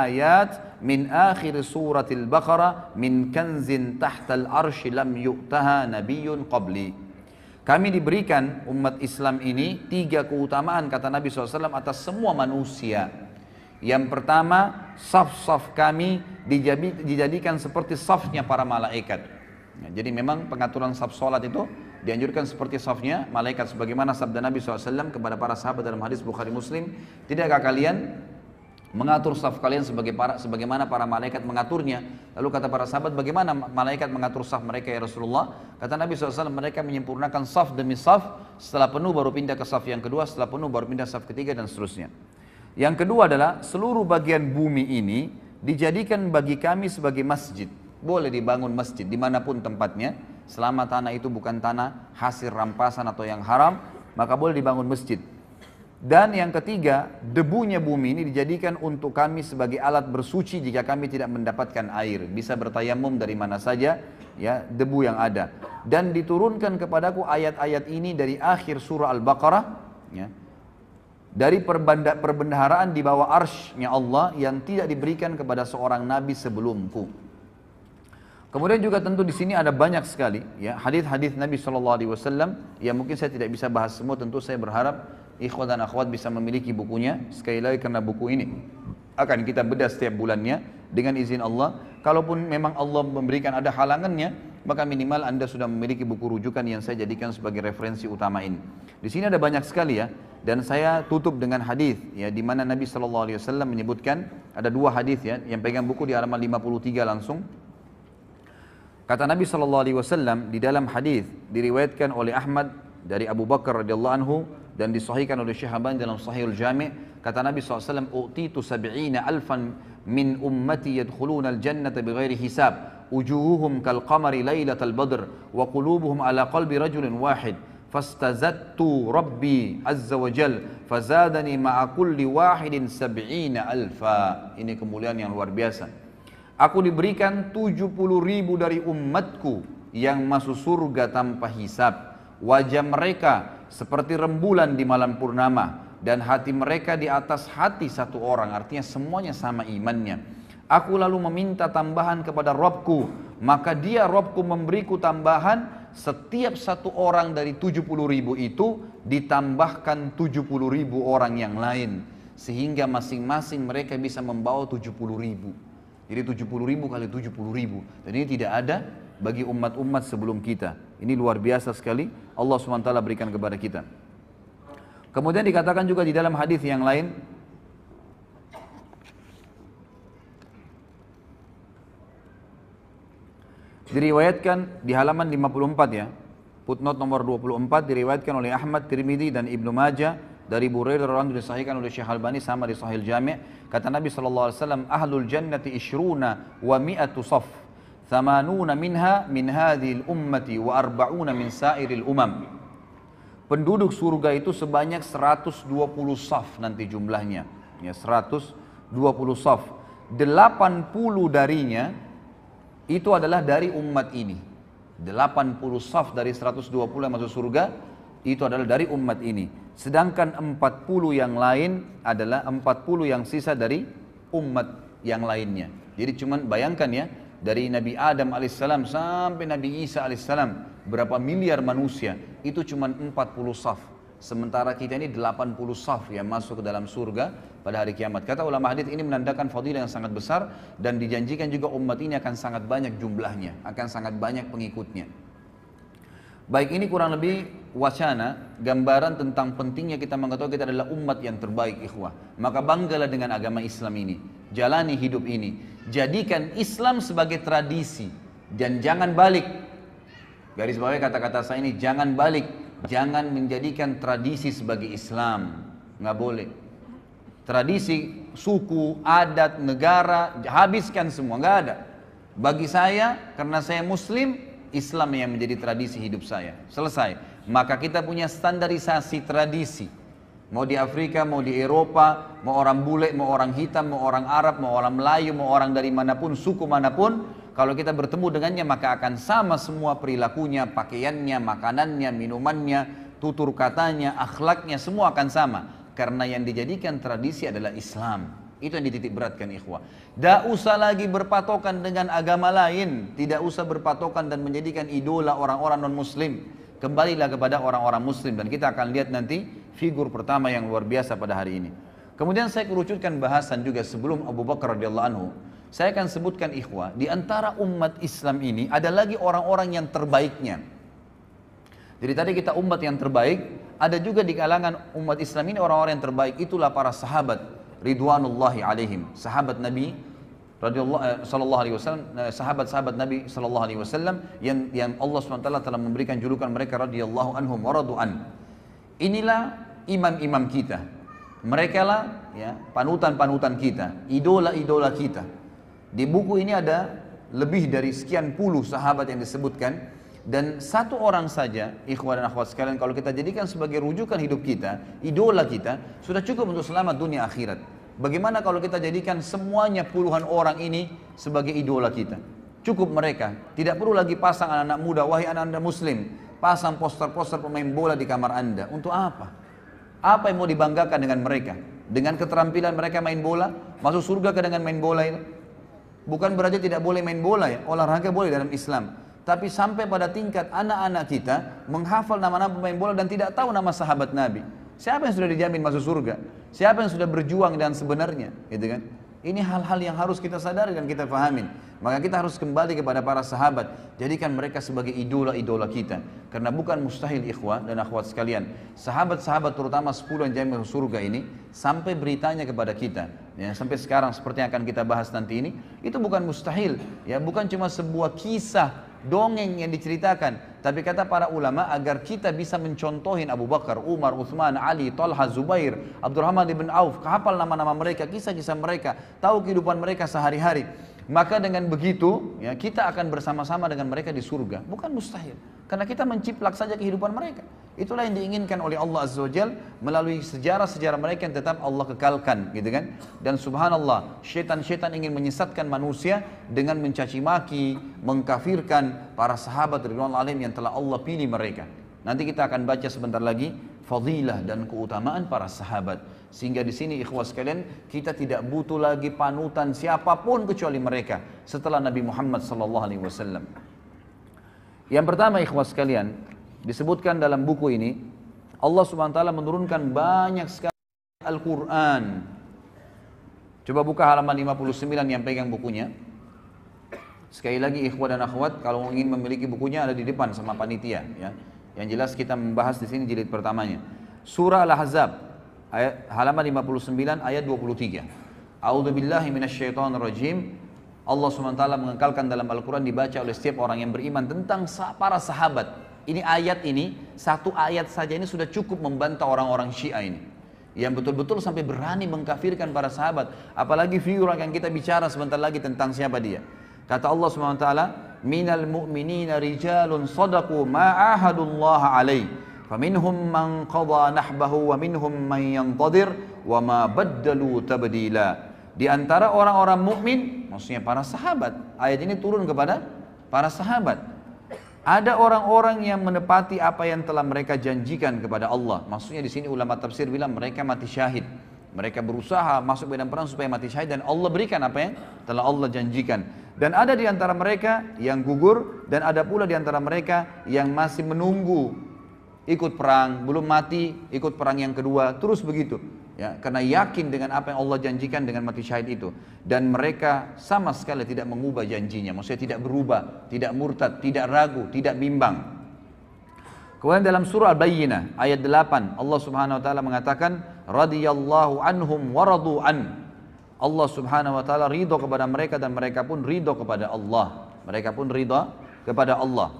الآيات من آخر سورة البقرة من كنز تحت العرش لم يؤتها نبي قبلي." Kami diberikan umat Islam ini tiga keutamaan, kata Nabi shallallahu alaihi wasallam, atas semua manusia. Yang pertama, saf-saf kami dijadikan seperti safnya para malaikat. Ya, jadi memang pengaturan saf salat itu dianjurkan seperti safnya malaikat, sebagaimana sabda Nabi shallallahu alaihi wasallam kepada para sahabat dalam hadis Bukhari Muslim, tidakkah kalian mengatur saf kalian sebagai para, sebagaimana para malaikat mengaturnya? Lalu kata para sahabat, bagaimana malaikat mengatur saf mereka ya Rasulullah? Kata Nabi shallallahu alaihi wasallam, mereka menyempurnakan saf demi saf, setelah penuh baru pindah ke saf yang kedua, setelah penuh baru pindah saf ketiga dan seterusnya. Yang kedua adalah seluruh bagian bumi ini dijadikan bagi kami sebagai masjid. Boleh dibangun masjid dimanapun tempatnya, selama tanah itu bukan tanah hasil rampasan atau yang haram, maka boleh dibangun masjid. Dan yang ketiga, debunya bumi ini dijadikan untuk kami sebagai alat bersuci jika kami tidak mendapatkan air. Bisa bertayamum dari mana saja, ya, debu yang ada. Dan diturunkan kepadaku ayat-ayat ini dari akhir surah Al-Baqarah, ya, dari perbendaharaan di bawah arsy-Nya Allah yang tidak diberikan kepada seorang nabi sebelumku. Kemudian juga tentu di sini ada banyak sekali ya hadis-hadis Nabi shallallahu alaihi wasallam yang mungkin saya tidak bisa bahas semua. Tentu saya berharap ikhwan dan akhwat bisa memiliki bukunya. Sekali lagi karena buku ini akan kita bedah setiap bulannya dengan izin Allah. Kalaupun memang Allah memberikan ada halangannya, maka minimal Anda sudah memiliki buku rujukan yang saya jadikan sebagai referensi utama ini. Di sini ada banyak sekali ya, dan saya tutup dengan hadis ya, di mana Nabi shallallahu alaihi wasallam menyebutkan ada dua hadis ya, yang pegang buku di halaman lima puluh tiga langsung. Kata Nabi shallallahu alaihi wasallam di dalam hadis diriwayatkan oleh Ahmad dari Abu Bakar radhiyallahu anhu dan disahihkan oleh Syekh Albani dalam Sahihul Jami', kata Nabi shallallahu alaihi wasallam, "Utitu sab'ina alfan min ummati yadkhuluna al-jannata bighairi hisab, wujuhuhum kal qamari lailatal badr wa qulubuhum ala qalbi rajulin wahid." Fastazattu Rabbi azza wa jal fazadani ma'a kulli wahidin sab'ina alfa. Ini kemuliaan yang luar biasa. Aku diberikan tujuh puluh ribu dari umatku yang masuk surga tanpa hisab. Wajah mereka seperti rembulan di malam purnama dan hati mereka di atas hati satu orang, artinya semuanya sama imannya. Aku lalu meminta tambahan kepada Rabbku, maka dia Rabbku memberiku tambahan. Setiap satu orang dari tujuh puluh ribu itu ditambahkan tujuh puluh ribu orang yang lain, sehingga masing-masing mereka bisa membawa tujuh puluh ribu. Jadi tujuh puluh ribu kali tujuh puluh ribu, dan ini tidak ada bagi umat-umat sebelum kita. Ini luar biasa sekali Allah subhanahu wa taala berikan kepada kita. Kemudian dikatakan juga di dalam hadis yang lain, diriwayatkan di halaman lima puluh empat ya, footnote nomor dua puluh empat, diriwayatkan oleh Ahmad, Tirmidzi dan Ibnu Majah dari Burairah radhiyallahu anhu, disahihkan oleh Syekh Albani sama di Sahih Jami', kata Nabi sallallahu alaihi wasallam, "Ahlul jannati ishruna wa mi'atu saf, thamanuna minha min hadhil ummati wa arba'una min sairil umam." Penduduk surga itu sebanyak seratus dua puluh saf nanti jumlahnya, ya seratus dua puluh saf. delapan puluh darinya itu adalah dari umat ini. delapan puluh saf dari seratus dua puluh yang masuk surga itu adalah dari umat ini. Sedangkan empat puluh yang lain adalah empat puluh yang sisa dari umat yang lainnya. Jadi cuman bayangkan ya, dari Nabi Adam alaihissalam sampai Nabi Isa alaihissalam, berapa miliar manusia, itu cuman empat puluh saf. Sementara kita ini delapan puluh saf yang masuk ke dalam surga pada hari kiamat. Kata ulama hadis, ini menandakan fadilah yang sangat besar dan dijanjikan juga umat ini akan sangat banyak jumlahnya, akan sangat banyak pengikutnya. Baik, ini kurang lebih wacana, gambaran tentang pentingnya kita mengetahui kita adalah umat yang terbaik, ikhwah. Maka banggalah dengan agama Islam ini, jalani hidup ini, jadikan Islam sebagai tradisi dan jangan balik. Garis bawah kata-kata saya ini, jangan balik. Jangan menjadikan tradisi sebagai Islam, nggak boleh. Tradisi, suku, adat, negara, habiskan semua, nggak ada. Bagi saya, karena saya Muslim, Islam yang menjadi tradisi hidup saya. Selesai. Maka kita punya standarisasi tradisi. Mau di Afrika, mau di Eropa, mau orang bule, mau orang hitam, mau orang Arab, mau orang Melayu, mau orang dari manapun, suku manapun. Kalau kita bertemu dengannya maka akan sama semua perilakunya, pakaiannya, makanannya, minumannya, tutur katanya, akhlaknya, semua akan sama. Karena yang dijadikan tradisi adalah Islam. Itu yang dititik beratkan ikhwah. Tidak usah lagi berpatokan dengan agama lain. Tidak usah berpatokan dan menjadikan idola orang-orang non-muslim. Kembalilah kepada orang-orang muslim. Dan kita akan lihat nanti figur pertama yang luar biasa pada hari ini. Kemudian saya kerucutkan bahasan juga sebelum Abu Bakar radhiyallahu anhu. Saya akan sebutkan ikhwah, di antara umat Islam ini ada lagi orang-orang yang terbaiknya. Jadi tadi kita umat yang terbaik, ada juga di kalangan umat Islam ini orang-orang yang terbaik, itulah para sahabat ridwanullahi alaihim, sahabat Nabi radhiyallahu sallallahu alaihi wasallam, sahabat-sahabat Nabi sallallahu alaihi wasallam yang yang Allah subhanahu wa taala telah memberikan julukan mereka radhiyallahu anhum wa radu'an. Inilah imam-imam kita. Mereka lah ya panutan-panutan kita, idola-idola kita. Di buku ini ada lebih dari sekian puluh sahabat yang disebutkan, dan satu orang saja, ikhwan dan akhwat sekalian, kalau kita jadikan sebagai rujukan hidup kita, idola kita, sudah cukup untuk selamat dunia akhirat. Bagaimana kalau kita jadikan semuanya puluhan orang ini sebagai idola kita? Cukup mereka, tidak perlu lagi pasang anak-anak muda, wahai anak-anak muslim, pasang poster-poster pemain bola di kamar anda. Untuk apa? Apa yang mau dibanggakan dengan mereka? Dengan keterampilan mereka main bola? Masuk surga ke dengan main bola itu? Bukan berarti tidak boleh main bola ya, olahraga boleh dalam Islam. Tapi sampai pada tingkat anak-anak kita menghafal nama-nama pemain bola dan tidak tahu nama sahabat Nabi. Siapa yang sudah dijamin masuk surga? Siapa yang sudah berjuang dan sebenarnya, gitu kan? Ini hal-hal yang harus kita sadari dan kita fahamin. Maka kita harus kembali kepada para sahabat, jadikan mereka sebagai idola-idola kita. Karena bukan mustahil ikhwah dan akhwat sekalian, sahabat-sahabat terutama sepuluh yang jamin masuk surga ini, sampai beritanya kepada kita, ya, sampai sekarang seperti yang akan kita bahas nanti ini, itu bukan mustahil, ya, bukan cuma sebuah kisah dongeng yang diceritakan. Tapi kata para ulama, agar kita bisa mencontohin Abu Bakar, Umar, Uthman, Ali, Talha, Zubair, Abdurrahman ibn Auf, hafal nama-nama mereka, kisah-kisah mereka, tahu kehidupan mereka sehari-hari. Maka dengan begitu, ya, kita akan bersama-sama dengan mereka di surga. Bukan mustahil. Karena kita menciplak saja kehidupan mereka. Itulah yang diinginkan oleh Allah Azza wa Jal melalui sejarah-sejarah mereka yang tetap Allah kekalkan, gitu kan? Dan subhanallah, syaitan-syaitan ingin menyesatkan manusia dengan mencaci maki, mengkafirkan para sahabat ridwanullah alaihim yang telah Allah pilih mereka. Nanti kita akan baca sebentar lagi fadilah dan keutamaan para sahabat. Sehingga di sini ikhwah sekalian, kita tidak butuh lagi panutan siapapun kecuali mereka setelah Nabi Muhammad sallallahu alaihi wasallam. Yang pertama ikhwah sekalian, disebutkan dalam buku ini, Allah Subhanahu wa taala menurunkan banyak sekali Al-Qur'an. Coba buka halaman lima puluh sembilan yang pegang bukunya. Sekali lagi ikhwah dan akhwat, kalau ingin memiliki bukunya ada di depan sama panitia, ya. Yang jelas kita membahas di sini jilid pertamanya. Surah Al-Ahzab, ayat, halaman lima puluh sembilan ayat dua puluh tiga. A'udzubillahi minasyaitonirrajim. Allah subhanahu wa taala mengekalkan dalam Al-Quran, dibaca oleh setiap orang yang beriman tentang para sahabat. Ini ayat ini, satu ayat saja ini sudah cukup membantah orang-orang Syiah ini, yang betul-betul sampai berani mengkafirkan para sahabat. Apalagi figura yang kita bicara sebentar lagi tentang siapa dia. Kata Allah subhanahu wa taala, minal mu'minina rijalun sadaqu ma'ahadullah alaih. Faminhum man qadha nahbahu wa minhum man yantadir wa ma baddalu tabdila. Di antara orang-orang mukmin, maksudnya para sahabat. Ayat ini turun kepada para sahabat. Ada orang-orang yang menepati apa yang telah mereka janjikan kepada Allah. Maksudnya di sini ulama tafsir bilang mereka mati syahid. Mereka berusaha masuk medan perang supaya mati syahid dan Allah berikan apa yang telah Allah janjikan. Dan ada di antara mereka yang gugur dan ada pula di antara mereka yang masih menunggu ikut perang, belum mati, ikut perang yang kedua, terus begitu. Ya, karena yakin dengan apa yang Allah janjikan dengan mati syahid itu. Dan mereka sama sekali tidak mengubah janjinya, maksudnya tidak berubah, tidak murtad, tidak ragu, tidak bimbang. Kemudian dalam surah Al-Bayyinah ayat delapan, Allah Subhanahu wa taala mengatakan radhiyallahu anhum wa radu an. Allah Subhanahu wa taala ridha kepada mereka dan mereka pun ridha kepada Allah. Mereka pun ridha kepada Allah.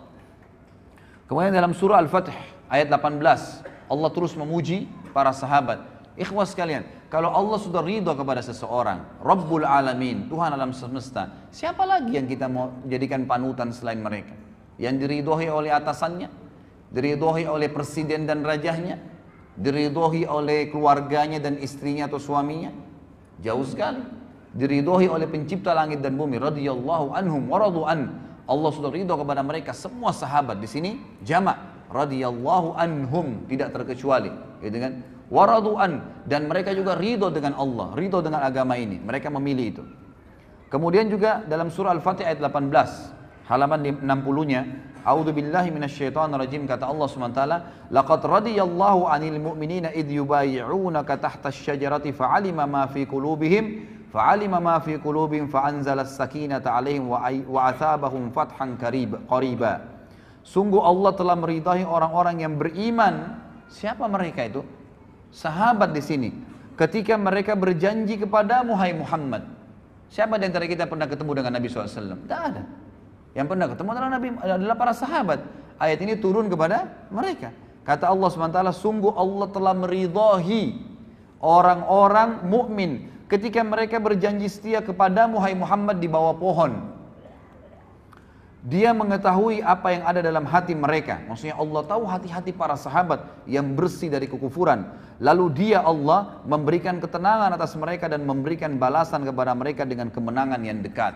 Kemudian dalam surah Al-Fath ayat delapan belas, Allah terus memuji para sahabat. Ikhwah sekalian, kalau Allah sudah ridha kepada seseorang, Rabbul Alamin, Tuhan alam semesta, siapa lagi yang kita mau jadikan panutan selain mereka? Yang diridhoi oleh atasannya, diridhoi oleh presiden dan rajahnya, diridhoi oleh keluarganya dan istrinya atau suaminya? Jauh sekali. Diridhoi oleh pencipta langit dan bumi, radhiyallahu anhum wa radu an. Allah sudah ridha kepada mereka, semua sahabat. Di sini jamak, radhiyallahu anhum, tidak terkecuali, gitu kan? Waradu'an, dan mereka juga ridho dengan Allah, ridho dengan agama ini, mereka memilih itu. Kemudian juga dalam surah Al-Fatih ayat delapan belas, halaman enam puluh-nya, A'udzubillahi minasyaitonirrajim, kata Allah subhanahu wa taala, laqad radiyallahu 'anil mu'minina idh yubayyi'unaka tahta asy-syajarati fa'alima ma fi qulubihim fa'alima ma fi qulubihim fa'anzala as-sakinata 'alaihim wa athabahum fathan qariba. Sungguh Allah telah meridai orang-orang yang beriman. Siapa mereka itu? Sahabat di sini. Ketika mereka berjanji kepadamu, hai Muhammad. Siapa di antara kita pernah ketemu dengan Nabi shallallahu alaihi wasallam? Tidak ada. Yang pernah ketemu adalah Nabi, adalah para sahabat. Ayat ini turun kepada mereka. Kata Allah subhanahu wa taala, sungguh Allah telah meridai orang-orang mukmin ketika mereka berjanji setia kepadamu, hai Muhammad, di bawah pohon. Dia mengetahui apa yang ada dalam hati mereka. Maksudnya Allah tahu hati-hati para sahabat yang bersih dari kekufuran. Lalu dia Allah memberikan ketenangan atas mereka dan memberikan balasan kepada mereka dengan kemenangan yang dekat.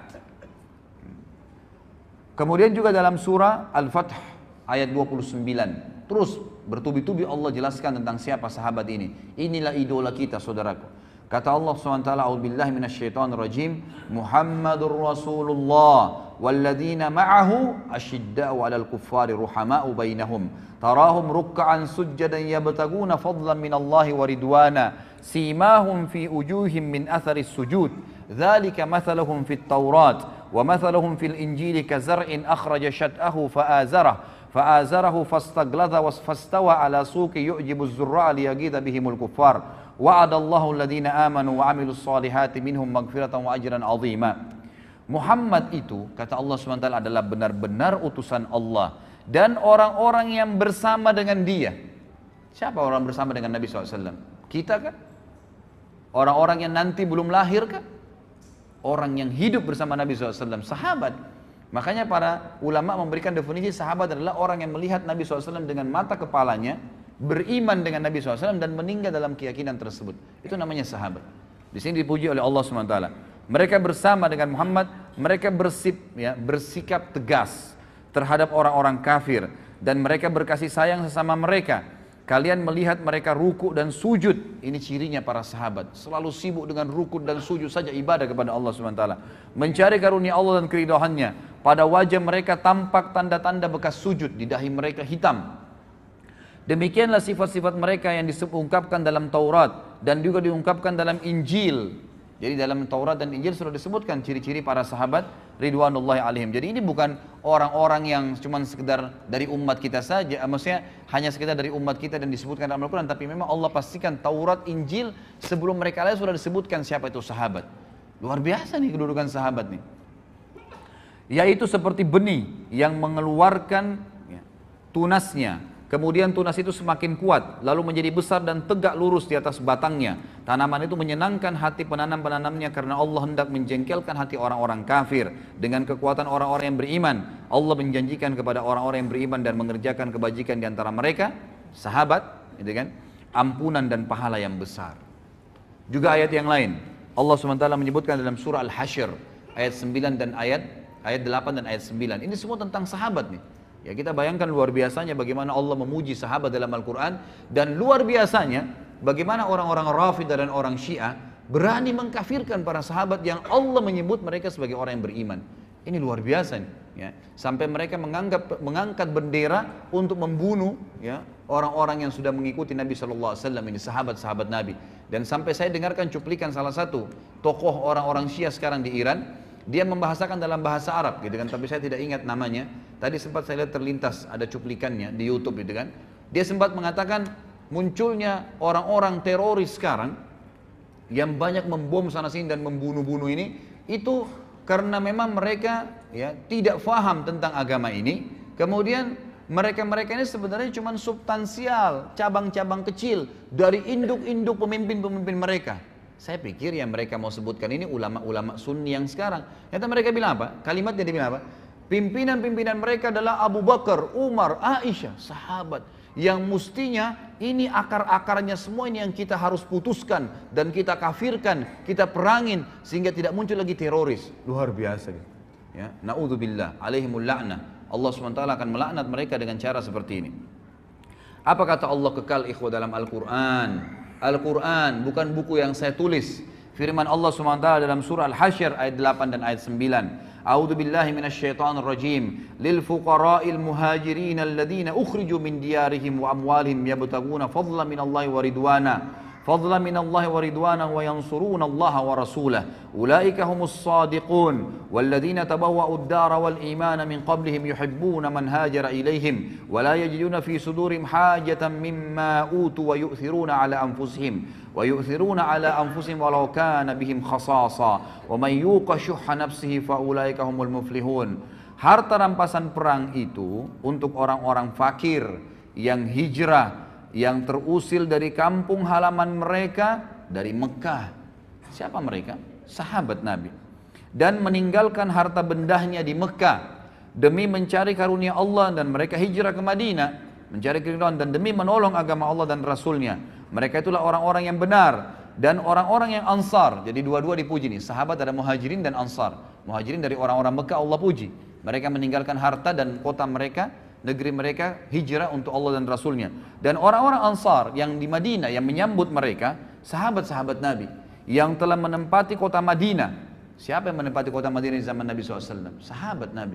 Kemudian juga dalam surah Al-Fath ayat dua puluh sembilan. Terus bertubi-tubi Allah jelaskan tentang siapa sahabat ini. Inilah idola kita, saudaraku. Kata Allah subhanahu wa taala, a'udzubillahi minasyaitonirrajim, Muhammadur Rasulullah walladzina ma'ahu asyidda'u 'alal kuffari ruhama'u bainahum tarahum ruk'an sujjadan yabtaguna fadlan minallahi wa ridwana simahum fi wujuhim min atharis sujud dzalika mathaluhum fit taurat wa mathaluhum fil injili kazar'in akhraja syat'ahu fa'azarah fa'azarahu fastagladha wasfastawa 'ala suqi yu'jibu az-zurra'a liyaghidha bihimul kuffar wa'adallahu alladhina amanu wa 'amilus solihati minhum maghfiratan wa ajran 'azima. Muhammad itu, kata Allah subhanahu wa taala, adalah benar-benar utusan Allah. Dan orang-orang yang bersama dengan dia. Siapa orang bersama dengan Nabi shallallahu alaihi wasallam? Kita kan? Orang-orang yang nanti belum lahir kan? Orang yang hidup bersama Nabi shallallahu alaihi wasallam, sahabat. Makanya para ulama memberikan definisi sahabat adalah orang yang melihat Nabi shallallahu alaihi wasallam dengan mata kepalanya, beriman dengan Nabi shallallahu alaihi wasallam dan meninggal dalam keyakinan tersebut. Itu namanya sahabat. Di sini dipuji oleh Allah subhanahu wa taala. Mereka bersama dengan Muhammad, mereka bersip, ya, bersikap tegas terhadap orang-orang kafir. Dan mereka berkasih sayang sesama mereka. Kalian melihat mereka ruku dan sujud. Ini cirinya para sahabat. Selalu sibuk dengan ruku dan sujud saja, ibadah kepada Allah subhanahu wa taala. Mencari karunia Allah dan keridhaannya. Pada wajah mereka tampak tanda-tanda bekas sujud. Di dahi mereka hitam. Demikianlah sifat-sifat mereka yang diungkapkan dalam Taurat. Dan juga diungkapkan dalam Injil. Jadi dalam Taurat dan Injil sudah disebutkan ciri-ciri para sahabat ridwanullahi alaihim. Jadi ini bukan orang-orang yang cuma sekedar dari umat kita saja, maksudnya hanya sekedar dari umat kita dan disebutkan dalam Al-Quran, tapi memang Allah pastikan Taurat, Injil sebelum mereka lahir sudah disebutkan siapa itu sahabat. Luar biasa nih kedudukan sahabat nih. Yaitu seperti benih yang mengeluarkan ya, tunasnya. Kemudian tunas itu semakin kuat, lalu menjadi besar dan tegak lurus di atas batangnya. Tanaman itu menyenangkan hati penanam-penanamnya karena Allah hendak menjengkelkan hati orang-orang kafir. Dengan kekuatan orang-orang yang beriman, Allah menjanjikan kepada orang-orang yang beriman dan mengerjakan kebajikan di antara mereka, sahabat, gitu kan, ampunan dan pahala yang besar. Juga ayat yang lain, Allah subhanahu wa taala menyebutkan dalam surah Al-Hasyr, ayat sembilan dan ayat, ayat delapan dan ayat sembilan. Ini semua tentang sahabat nih. Ya, kita bayangkan luar biasanya bagaimana Allah memuji sahabat dalam Al-Quran, dan luar biasanya bagaimana orang-orang Rafidah dan orang Syiah berani mengkafirkan para sahabat yang Allah menyebut mereka sebagai orang yang beriman. Ini luar biasa nih, ya. Sampai mereka menganggap, mengangkat bendera untuk membunuh ya, orang-orang yang sudah mengikuti Nabi shallallahu alaihi wasallam, ini sahabat-sahabat Nabi. Dan sampai saya dengarkan cuplikan salah satu tokoh orang-orang Syiah sekarang di Iran. Dia membahasakan dalam bahasa Arab gitu kan, tapi saya tidak ingat namanya. Tadi sempat saya lihat terlintas ada cuplikannya di YouTube gitu kan. Dia sempat mengatakan munculnya orang-orang teroris sekarang yang banyak membom sana sini dan membunuh-bunuh ini, itu karena memang mereka ya tidak faham tentang agama ini. Kemudian mereka-mereka ini sebenarnya cuma substansial, cabang-cabang kecil dari induk-induk pemimpin-pemimpin mereka. Saya pikir yang mereka mau sebutkan ini ulama-ulama sunni yang sekarang. Ternyata mereka bilang apa? Kalimatnya dia bilang apa? Pimpinan-pimpinan mereka adalah Abu Bakar, Umar, Aisyah, sahabat. Yang mestinya ini akar-akarnya semua ini yang kita harus putuskan. Dan kita kafirkan, kita perangin. Sehingga tidak muncul lagi teroris. Luar biasa. Ya, na'udzubillah, alaihimul la'nah. Allah subhanahu wa taala akan melaknat mereka dengan cara seperti ini. Apa kata Allah kekal ikhwah dalam Al-Quran? Al-Quran bukan buku yang saya tulis. Firman Allah subhanahu wa taala dalam surah Al-Hasyr ayat delapan dan ayat sembilan. A'udzu billahi minasyaitonir rajim. Lil fuqara'il muhajirin alladziina ukhriju min diyarihim wa amwalihim yabtaguna fadlan minallahi wa ridwana. Fadlan minallahi wa ridwana wa yansuruna Allah wa rasulahu. Ulaika humus shadiqun walladziina tabawwa'ud dara wal imana min qablihim yuhibbuna man hajara ilaihim wa la yajiduna fi sudurihim hajatan mimma utu wa yu'thiruna ala anfusihim wa yu'thiruna ala anfusihim walau kana bihim khasasa wa man yuqa syuhha nafsihi fa ulaika humul muflihun. Harta rampasan perang itu untuk orang-orang fakir yang hijrah, yang terusir dari kampung halaman mereka dari Mekah. Siapa mereka? Sahabat Nabi. Dan meninggalkan harta bendahnya di Mekah demi mencari karunia Allah, dan mereka hijrah ke Madinah mencari keridhaan dan demi menolong agama Allah dan Rasulnya. Mereka itulah orang-orang yang benar dan orang-orang yang Ansar. Jadi dua-dua dipuji nih. Sahabat ada Muhajirin dan Ansar. Muhajirin dari orang-orang Mekah Allah puji. Mereka meninggalkan harta dan kota mereka, negeri mereka, hijrah untuk Allah dan Rasulnya. Dan orang-orang Ansar yang di Madinah yang menyambut mereka, sahabat-sahabat Nabi yang telah menempati kota Madinah. Siapa yang menempati kota Madinah di zaman Nabi shallallahu alaihi wasallam? Sahabat Nabi.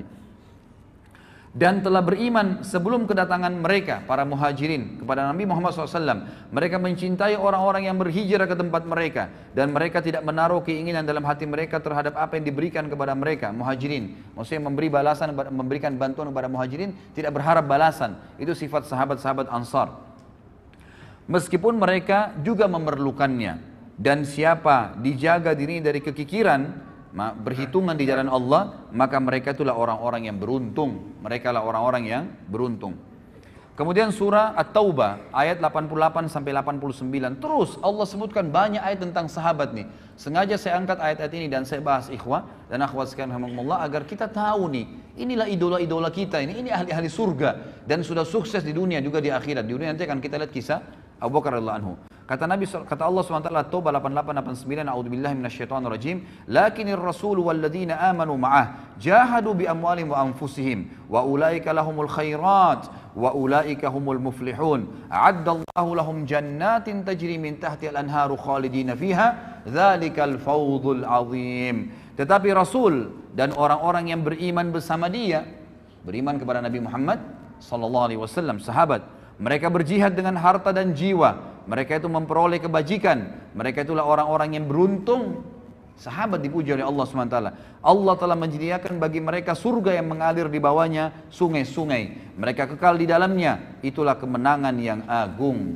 Dan telah beriman sebelum kedatangan mereka, para muhajirin, kepada Nabi Muhammad shallallahu alaihi wasallam. Mereka mencintai orang-orang yang berhijrah ke tempat mereka. Dan mereka tidak menaruh keinginan dalam hati mereka terhadap apa yang diberikan kepada mereka, muhajirin. Maksudnya memberi balasan, memberikan bantuan kepada muhajirin, tidak berharap balasan. Itu sifat sahabat-sahabat Ansar. Meskipun mereka juga memerlukannya. Dan siapa dijaga diri dari kekikiran, berhitungan di jalan Allah, maka mereka itulah orang-orang yang beruntung. Mereka lah orang-orang yang beruntung. Kemudian surah At-Taubah ayat delapan puluh delapan sampai delapan puluh sembilan. Terus Allah sebutkan banyak ayat tentang sahabat nih. Sengaja saya angkat ayat-ayat ini dan saya bahas ikhwah dan akhwat sekalian rahimakumullah agar kita tahu nih, inilah idola-idola kita ini. Ini ahli-ahli surga dan sudah sukses di dunia juga di akhirat. Di dunia nanti akan kita lihat kisah Abu Bakar radhiyallahu anhu. Kata Nabi, kata Allah subhanahu wa taala Taubah delapan puluh delapan delapan puluh sembilan, a'udzubillahi minasyaitonir rajim, lakinir rasul walladzina amanu ma'ah jahadu bi amwalihim wa anfusihim wa ulaika lahumul khairat wa ulaika humul muflihun. A'addallahu lahum jannatin tajri min tahtiha al-anharu khalidina fiha, dzalikal fawzul azim. Tetapi Rasul dan orang-orang yang beriman bersama dia, beriman kepada Nabi Muhammad sallallahu alaihi wasallam, sahabat, mereka berjihad dengan harta dan jiwa. Mereka itu memperoleh kebajikan. Mereka itulah orang-orang yang beruntung. Sahabat dipuji oleh Allah subhanahu wa taala. Allah telah menyediakan bagi mereka surga yang mengalir di bawahnya sungai-sungai. Mereka kekal di dalamnya. Itulah kemenangan yang agung.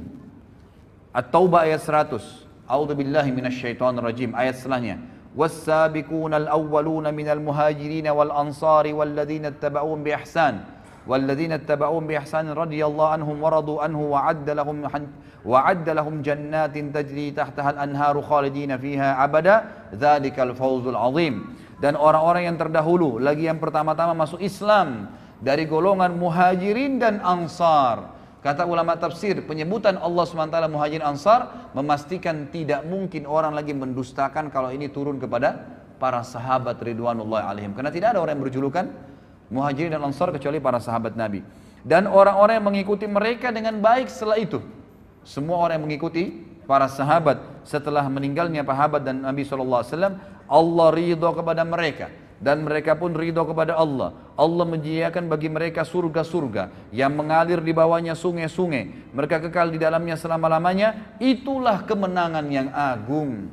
At-Taubah ayat seratus. A'udzubillahi minasyaitonir rajim. Ayat setelahnya. Was-sabiqunal awwaluna minal muhajirin wal ansari walladzina ittaba'uhum bi ihsan. Walladzina ittaba'uhum bi ihsan radhiyallahu anhum wa radu anhu wa 'adda lahum وَعَدَّ لَهُمْ جَنَّاتٍ تَجْرِي تَحْتَهَا الْأَنْهَارُ خَالِدِينَ فِيهَا أَبَدًا ذَلِكَ الْفَوْزُ الْعَظِيمُ. Dan orang-orang yang terdahulu, lagi yang pertama-tama masuk Islam dari golongan muhajirin dan ansar. Kata ulama tafsir, penyebutan Allah subhanahu wa taala muhajirin ansar memastikan tidak mungkin orang lagi mendustakan kalau ini turun kepada para sahabat ridwanullah alaihim. Karena tidak ada orang yang berjulukan muhajirin dan ansar kecuali para sahabat Nabi. Dan orang-orang yang mengikuti mereka dengan baik setelah itu. Semua orang yang mengikuti para sahabat setelah meninggalnya sahabat dan Nabi shallallahu alaihi wasallam, Allah ridho kepada mereka dan mereka pun ridho kepada Allah. Allah menyediakan bagi mereka surga-surga yang mengalir di bawahnya sungai-sungai. Mereka kekal di dalamnya selama-lamanya. Itulah kemenangan yang agung.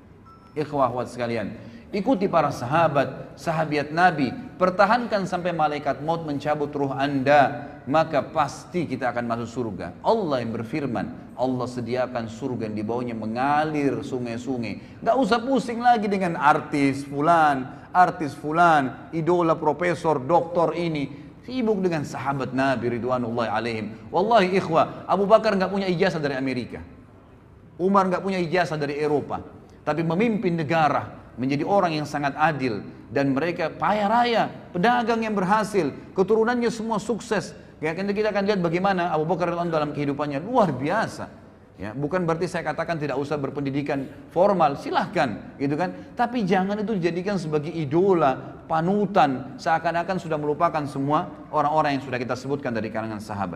Ikhwah akhwat sekalian, ikuti para sahabat, sahabiat Nabi, pertahankan sampai malaikat maut mencabut ruh anda, maka pasti kita akan masuk surga. Allah yang berfirman, Allah sediakan surga yang di bawahnya mengalir sungai-sungai. Gak usah pusing lagi dengan artis fulan, artis fulan, idola profesor, doktor ini. Sibuk dengan sahabat Nabi ridwanullahi alaihim. Wallahi ikhwah, Abu Bakar gak punya ijazah dari Amerika, Umar gak punya ijazah dari Eropa, tapi memimpin negara, menjadi orang yang sangat adil, dan mereka kaya raya, pedagang yang berhasil, keturunannya semua sukses. Ya, kita akan lihat bagaimana Abu Bakar radhiyallahu anhu dalam kehidupannya luar biasa. Ya, bukan berarti saya katakan tidak usah berpendidikan formal, silahkan, gitu kan. Tapi jangan itu dijadikan sebagai idola, panutan, seakan-akan sudah melupakan semua orang-orang yang sudah kita sebutkan dari kalangan sahabat.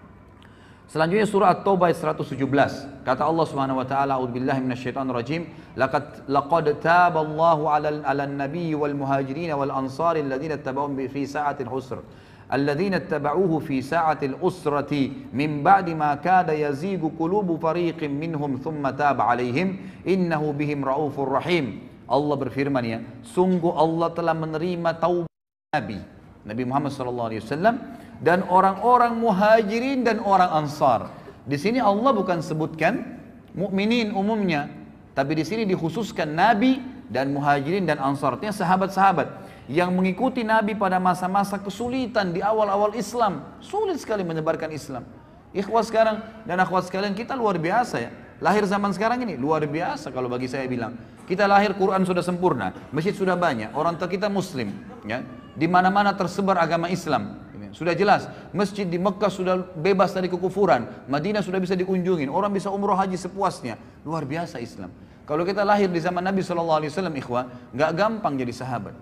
Selanjutnya surah At-Taubah ayat seratus tujuh belas. Kata Allah Subhanahu wa taala, a'udzubillahi minasyaitonir rajim, laqad laqad taballahu 'alal 'alan nabiyyi wal muhajirin wal ansari alladziina ittaba'uuhu fi sa'atil usr. Alladziina ittaba'uuhu fi sa'atil usrati min ba'di ma kada yazigu qulubu fariqin minhum thumma taba 'alaihim innahu bihim raufur rahim. Allah berfirman, ya, sungguh Allah telah menerima taubat Nabi Nabi Muhammad sallallahu alaihi wasallam dan orang-orang muhajirin dan orang ansar. Di sini Allah bukan sebutkan mukminin umumnya, tapi di sini dikhususkan Nabi dan muhajirin dan ansar. Artinya sahabat-sahabat yang mengikuti Nabi pada masa-masa kesulitan di awal-awal Islam. Sulit sekali menyebarkan Islam. Ikhwah sekarang dan akhwat sekalian, kita luar biasa ya. Lahir zaman sekarang ini luar biasa kalau bagi saya bilang. Kita lahir Quran sudah sempurna, masjid sudah banyak, orang tua kita muslim, ya. Di mana-mana tersebar agama Islam. Sudah jelas, masjid di Mekah sudah bebas dari kekufuran, Madinah sudah bisa dikunjungin, orang bisa umroh haji sepuasnya. Luar biasa Islam. Kalau kita lahir di zaman Nabi shallallahu alaihi wasallam, ikhwah, nggak gampang jadi sahabat.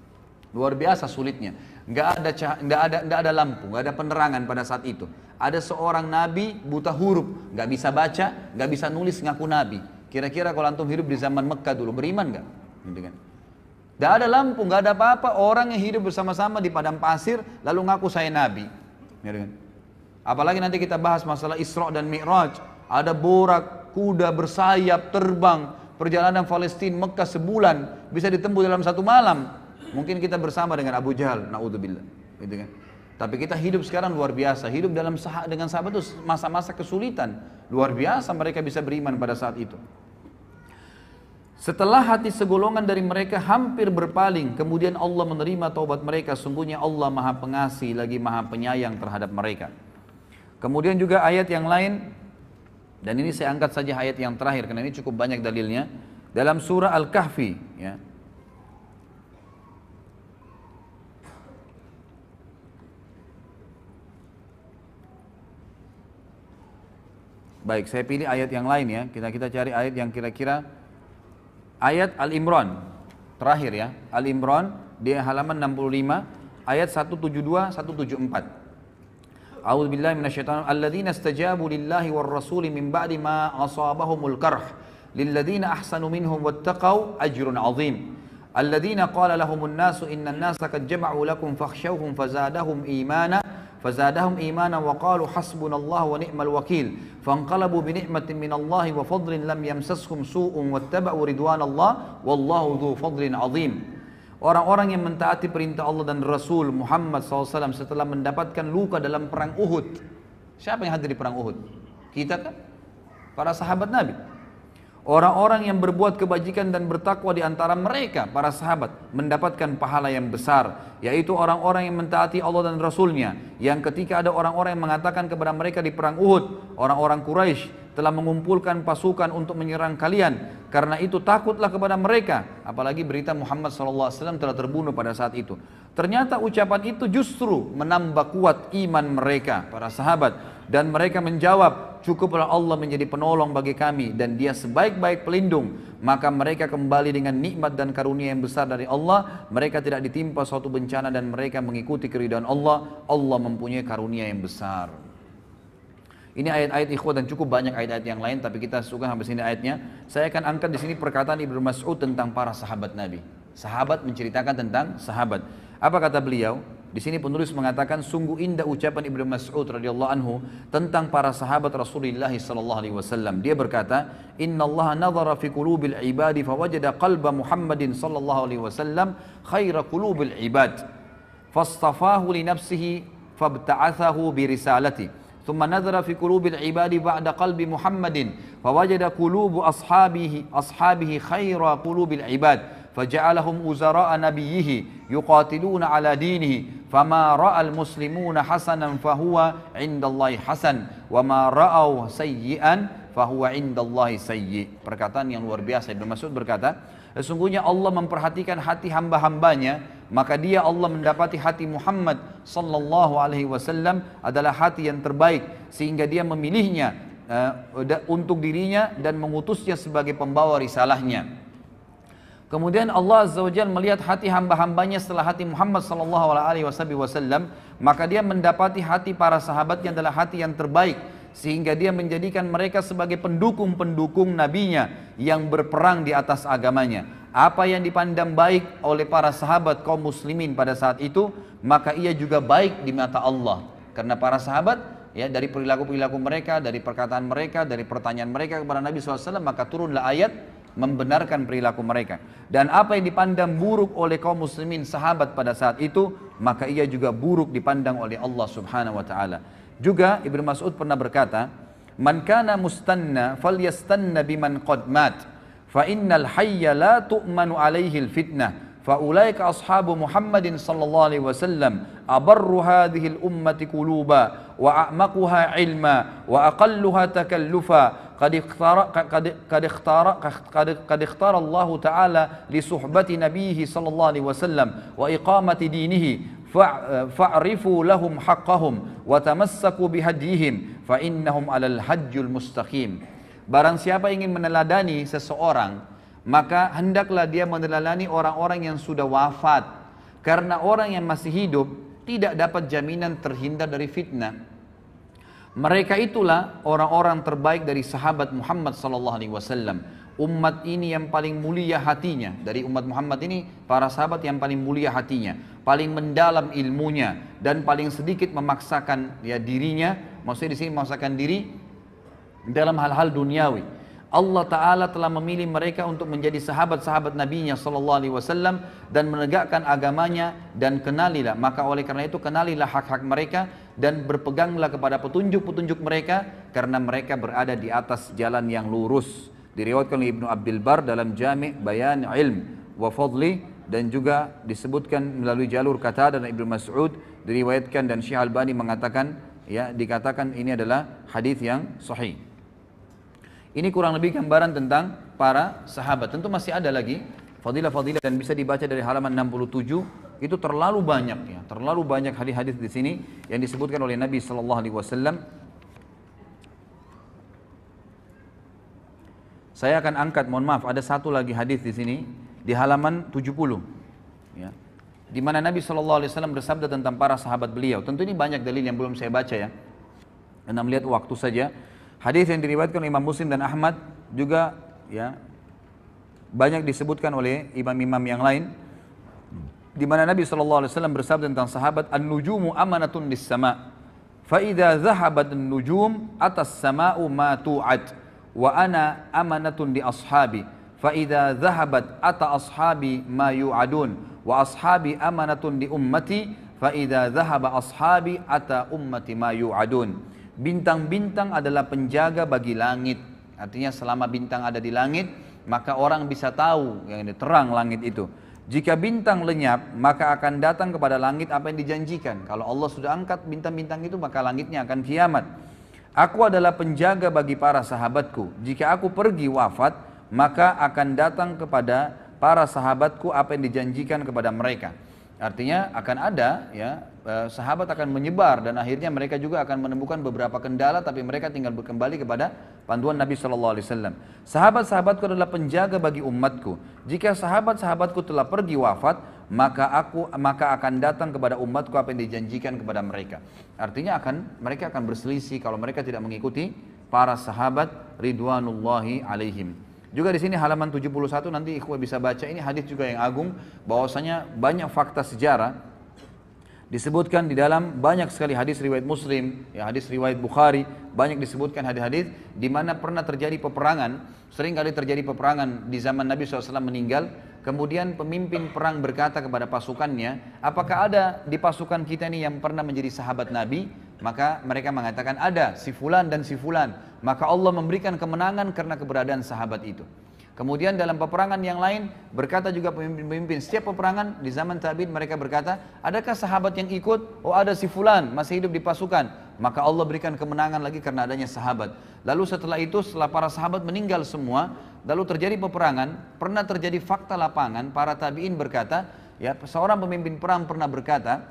Luar biasa sulitnya. Nggak ada cah, nggak ada, nggak ada lampu, nggak ada penerangan pada saat itu. Ada seorang Nabi buta huruf, nggak bisa baca, nggak bisa nulis, ngaku Nabi. Kira-kira kalau antum hidup di zaman Mekah dulu, beriman nggak? Gitu kan? Tidak ada lampu, nggak ada apa-apa, orang yang hidup bersama-sama di padang pasir lalu ngaku saya Nabi. Apalagi nanti kita bahas masalah Isra dan Mi'raj, ada borak, kuda bersayap, terbang, perjalanan Palestina Mekah sebulan bisa ditempuh dalam satu malam. Mungkin kita bersama dengan Abu Jahal, naudzubillah, gitu kan. Tapi kita hidup sekarang luar biasa, hidup dalam sah dengan sahabat itu masa-masa kesulitan, luar biasa mereka bisa beriman pada saat itu. Setelah hati segolongan dari mereka hampir berpaling, kemudian Allah menerima taubat mereka. Sungguhnya Allah Maha Pengasih lagi Maha Penyayang terhadap mereka. Kemudian juga ayat yang lain, dan ini saya angkat saja ayat yang terakhir karena ini cukup banyak dalilnya. Dalam surah Al-Kahfi, ya. Baik, saya pilih ayat yang lain ya. Kita kita cari ayat yang kira-kira ayat Al-Imran terakhir ya. Al-Imran di halaman enam puluh lima ayat seratus tujuh puluh dua seratus tujuh puluh empat. A'udzu billahi minasyaitonir alladzina istajabu lillahi war rasuli min ba'di ma asabahumul karh lilladzina ahsanu minhum wattaqau ajrun 'azim. Alladzina qala lahumun nasu innan nasa qad jama'u lakum fakhshawhum fazadahum imana فزادهم إيمانا وقالوا حسبنا الله ونعم الوكيل فانقلبوا بنعمة من الله وفضل لم يمسسهم سوء واتبعوا رضوان الله والله ذو فضل عظيم. Orang-orang yang mentaati perintah Allah dan Rasul Muhammad shallallahu alaihi wasallam setelah mendapatkan luka dalam perang Uhud. Siapa yang hadir di perang Uhud? Kita kan? Para sahabat Nabi. Orang-orang yang berbuat kebajikan dan bertakwa di antara mereka, para sahabat, mendapatkan pahala yang besar, yaitu orang-orang yang mentaati Allah dan Rasulnya. Yang ketika ada orang-orang yang mengatakan kepada mereka di perang Uhud, orang-orang Quraisy telah mengumpulkan pasukan untuk menyerang kalian, karena itu takutlah kepada mereka. Apalagi berita Muhammad shallallahu alaihi wasallam telah terbunuh pada saat itu. Ternyata ucapan itu justru menambah kuat iman mereka, para sahabat. Dan mereka menjawab, cukuplah Allah menjadi penolong bagi kami dan dia sebaik-baik pelindung. Maka mereka kembali dengan nikmat dan karunia yang besar dari Allah. Mereka tidak ditimpa suatu bencana dan mereka mengikuti keridhaan Allah. Allah mempunyai karunia yang besar. Ini ayat-ayat ikhwah dan cukup banyak ayat-ayat yang lain, tapi kita suka sampai sini ayatnya. Saya akan angkat di sini perkataan Ibnu Mas'ud tentang para sahabat Nabi. Sahabat menceritakan tentang sahabat. Apa kata beliau? Di sini penulis mengatakan sungguh indah ucapan Ibnu Mas'ud radhiyallahu anhu tentang para sahabat Rasulullah sallallahu alaihi wasallam. Dia berkata, "Inna Allah nadhara fi qulubil ibadi fawajada qalba Muhammadin sallallahu alaihi wasallam khaira qulubil ibad. Fastafahu li nafsihi fabta'athahu bi risalati. Thumma nadhara fi qulubil ibadi ba'da qalbi Muhammadin fawajada qulubu ashabihi ashabihi khaira qulubil ibad." فجعلهم وزراء نبيه يقاتلون على دينه فما رأى المسلمون حسنا فهو عند الله حسن وما رأوا سيئا فهو عند الله سيء. Perkataan yang luar biasa. Ibnu Mas'ud berkata, sesungguhnya Allah memperhatikan hati hamba-hambanya, maka dia Allah mendapati hati Muhammad sallallahu alaihi wasallam adalah hati yang terbaik, sehingga dia memilihnya uh, untuk dirinya dan mengutusnya sebagai pembawa risalahnya. Kemudian Allah Azza wa Jalla melihat hati hamba-hambanya setelah hati Muhammad sallallahu alaihi wasallam, maka dia mendapati hati para sahabatnya adalah hati yang terbaik, sehingga dia menjadikan mereka sebagai pendukung-pendukung nabinya yang berperang di atas agamanya. Apa yang dipandang baik oleh para sahabat kaum muslimin pada saat itu, maka ia juga baik di mata Allah. Karena para sahabat, ya, dari perilaku-perilaku mereka, dari perkataan mereka, dari pertanyaan mereka kepada Nabi shallallahu alaihi wasallam, maka turunlah ayat membenarkan perilaku mereka. Dan apa yang dipandang buruk oleh kaum muslimin sahabat pada saat itu, maka ia juga buruk dipandang oleh Allah subhanahu wa ta'ala. Juga Ibnu Mas'ud pernah berkata, man kana mustanna falyastanna biman qad mat fa innal hayya la tu'manu alaihi al-fitnah fa ulaika ashabu Muhammadin sallallahu alaihi wasallam abarru hadhihi al-ummati quluba wa a'maquha ilma wa aqalluha takallufa قد اختار قد قد اختار قد قد اختار الله تعالى لصحبة نبيه صلى الله عليه وسلم وإقامة دينه فاعرفوا لهم حقهم وتمسكوا بهديهم فإنهم على الحج المستقيم. Barang siapa ingin meneladani seseorang, maka hendaklah dia meneladani orang-orang yang sudah wafat, karena orang yang masih hidup tidak dapat jaminan terhindar dari fitnah. Mereka itulah orang-orang terbaik dari sahabat Muhammad sallallahu alaihi wasallam. Umat ini yang paling mulia hatinya. Dari umat Muhammad ini, para sahabat yang paling mulia hatinya, paling mendalam ilmunya, dan paling sedikit memaksakan ya dirinya, maksudnya di sini memaksakan diri dalam hal-hal duniawi. Allah Ta'ala telah memilih mereka untuk menjadi sahabat-sahabat Nabi-Nya sallallahu alaihi wasallam dan menegakkan agamanya, dan kenalilah, maka oleh karena itu kenalilah hak-hak mereka dan berpeganglah kepada petunjuk-petunjuk mereka, karena mereka berada di atas jalan yang lurus. diriwayatkan oleh Ibnu Abdul Bar dalam Jami' Bayan Ilm wa Fadli, dan juga disebutkan melalui jalur Qatadah dan Ibnu Mas'ud diriwayatkan, dan Syekh Albani mengatakan, ya, dikatakan ini adalah hadis yang sahih. Ini kurang lebih gambaran tentang para sahabat. Tentu masih ada lagi fadilah-fadilah dan bisa dibaca dari halaman enam puluh tujuh. Itu terlalu banyak, ya, terlalu banyak hadis-hadis di sini yang disebutkan oleh Nabi Sallallahu Alaihi Wasallam. Saya akan angkat, mohon maaf, ada satu lagi hadis di sini di halaman tujuh puluh, ya, di mana Nabi Sallallahu Alaihi Wasallam bersabda tentang para sahabat beliau. Tentu ini banyak dalil yang belum saya baca, ya, karena melihat waktu saja. Hadis yang diriwayatkan oleh Imam Muslim dan Ahmad juga, ya, banyak disebutkan oleh imam-imam yang lain, di mana Nabi Sallallahu Alaihi Wasallam bersabda tentang sahabat, an-nujumu amanatun lis-sama, fa idza dhahabat an-nujum atas sama'u ma tu'ad, wa ana amanatun di ashabi, fa idza dhahabat ata ashabi ma yu'adun, wa ashabi amanatun di ummati, fa idza dhahaba ashabi ata ummati ma yu'adun. Bintang-bintang adalah penjaga bagi langit. Artinya selama bintang ada di langit, maka orang bisa tahu yang ini terang langit itu. Jika bintang lenyap, maka akan datang kepada langit apa yang dijanjikan. Kalau Allah sudah angkat bintang-bintang itu, maka langitnya akan kiamat. Aku adalah penjaga bagi para sahabatku. Jika aku pergi wafat, maka akan datang kepada para sahabatku apa yang dijanjikan kepada mereka. Artinya akan ada, ya, sahabat akan menyebar dan akhirnya mereka juga akan menemukan beberapa kendala, tapi mereka tinggal kembali kepada panduan Nabi Sallallahu Alaihi Wasallam. Sahabat-sahabatku adalah penjaga bagi umatku. Jika sahabat-sahabatku telah pergi wafat, maka aku maka akan datang kepada umatku apa yang dijanjikan kepada mereka. Artinya akan mereka akan berselisih kalau mereka tidak mengikuti para sahabat ridwanullahi alaihim. Juga di sini halaman tujuh puluh satu nanti ikhwah bisa baca, ini hadis juga yang agung, bahwasanya banyak fakta sejarah disebutkan di dalam banyak sekali hadis riwayat Muslim, ya, hadis riwayat Bukhari, banyak disebutkan hadis-hadis di mana pernah terjadi peperangan. Sering kali terjadi peperangan di zaman Nabi shallallahu alaihi wasallam meninggal, kemudian pemimpin perang berkata kepada pasukannya, apakah ada di pasukan kita ini yang pernah menjadi sahabat Nabi? Maka mereka mengatakan ada, si fulan dan si fulan. Maka Allah memberikan kemenangan karena keberadaan sahabat itu. Kemudian dalam peperangan yang lain berkata juga pemimpin-pemimpin, setiap peperangan di zaman tabi'in mereka berkata, adakah sahabat yang ikut? Oh, ada si fulan masih hidup di pasukan. Maka Allah berikan kemenangan lagi karena adanya sahabat. Lalu setelah itu, setelah para sahabat meninggal semua, lalu terjadi peperangan, pernah terjadi fakta lapangan, para tabi'in berkata, ya, seorang pemimpin perang pernah berkata,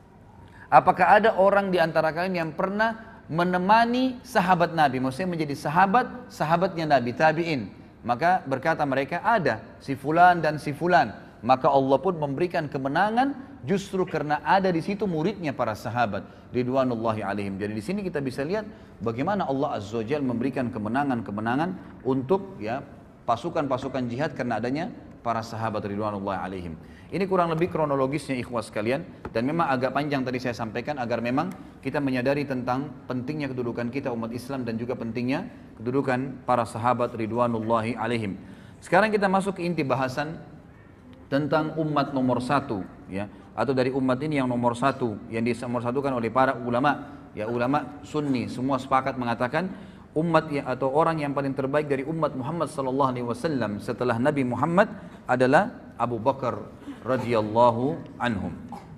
apakah ada orang di antara kalian yang pernah menemani sahabat Nabi? Maksudnya menjadi sahabat, sahabatnya Nabi, tabi'in. Maka berkata mereka, ada si fulan dan si fulan. Maka Allah pun memberikan kemenangan justru karena ada di situ muridnya para sahabat ridwanullahi alaihim. Jadi di sini kita bisa lihat bagaimana Allah Azza wa Jalla memberikan kemenangan-kemenangan untuk, ya, pasukan-pasukan jihad karena adanya para sahabat ridwanullahi alaihim. Ini kurang lebih kronologisnya ikhwas sekalian, dan memang agak panjang tadi saya sampaikan agar memang kita menyadari tentang pentingnya kedudukan kita umat Islam dan juga pentingnya kedudukan para sahabat ridwanullahi alaihim. Sekarang kita masuk ke inti bahasan tentang umat nomor satu, ya, atau dari umat ini yang nomor satu yang dinomorsatukan oleh para ulama, ya, ulama Sunni semua sepakat mengatakan umat yang, atau orang yang paling terbaik dari umat Muhammad sallallahu alaihi wasallam setelah Nabi Muhammad adalah Abu Bakar radhiyallahu anhum.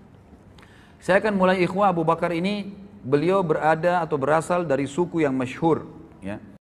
Saya akan mulai ikhwah. Abu Bakar ini beliau berada atau berasal dari suku yang masyhur, ya.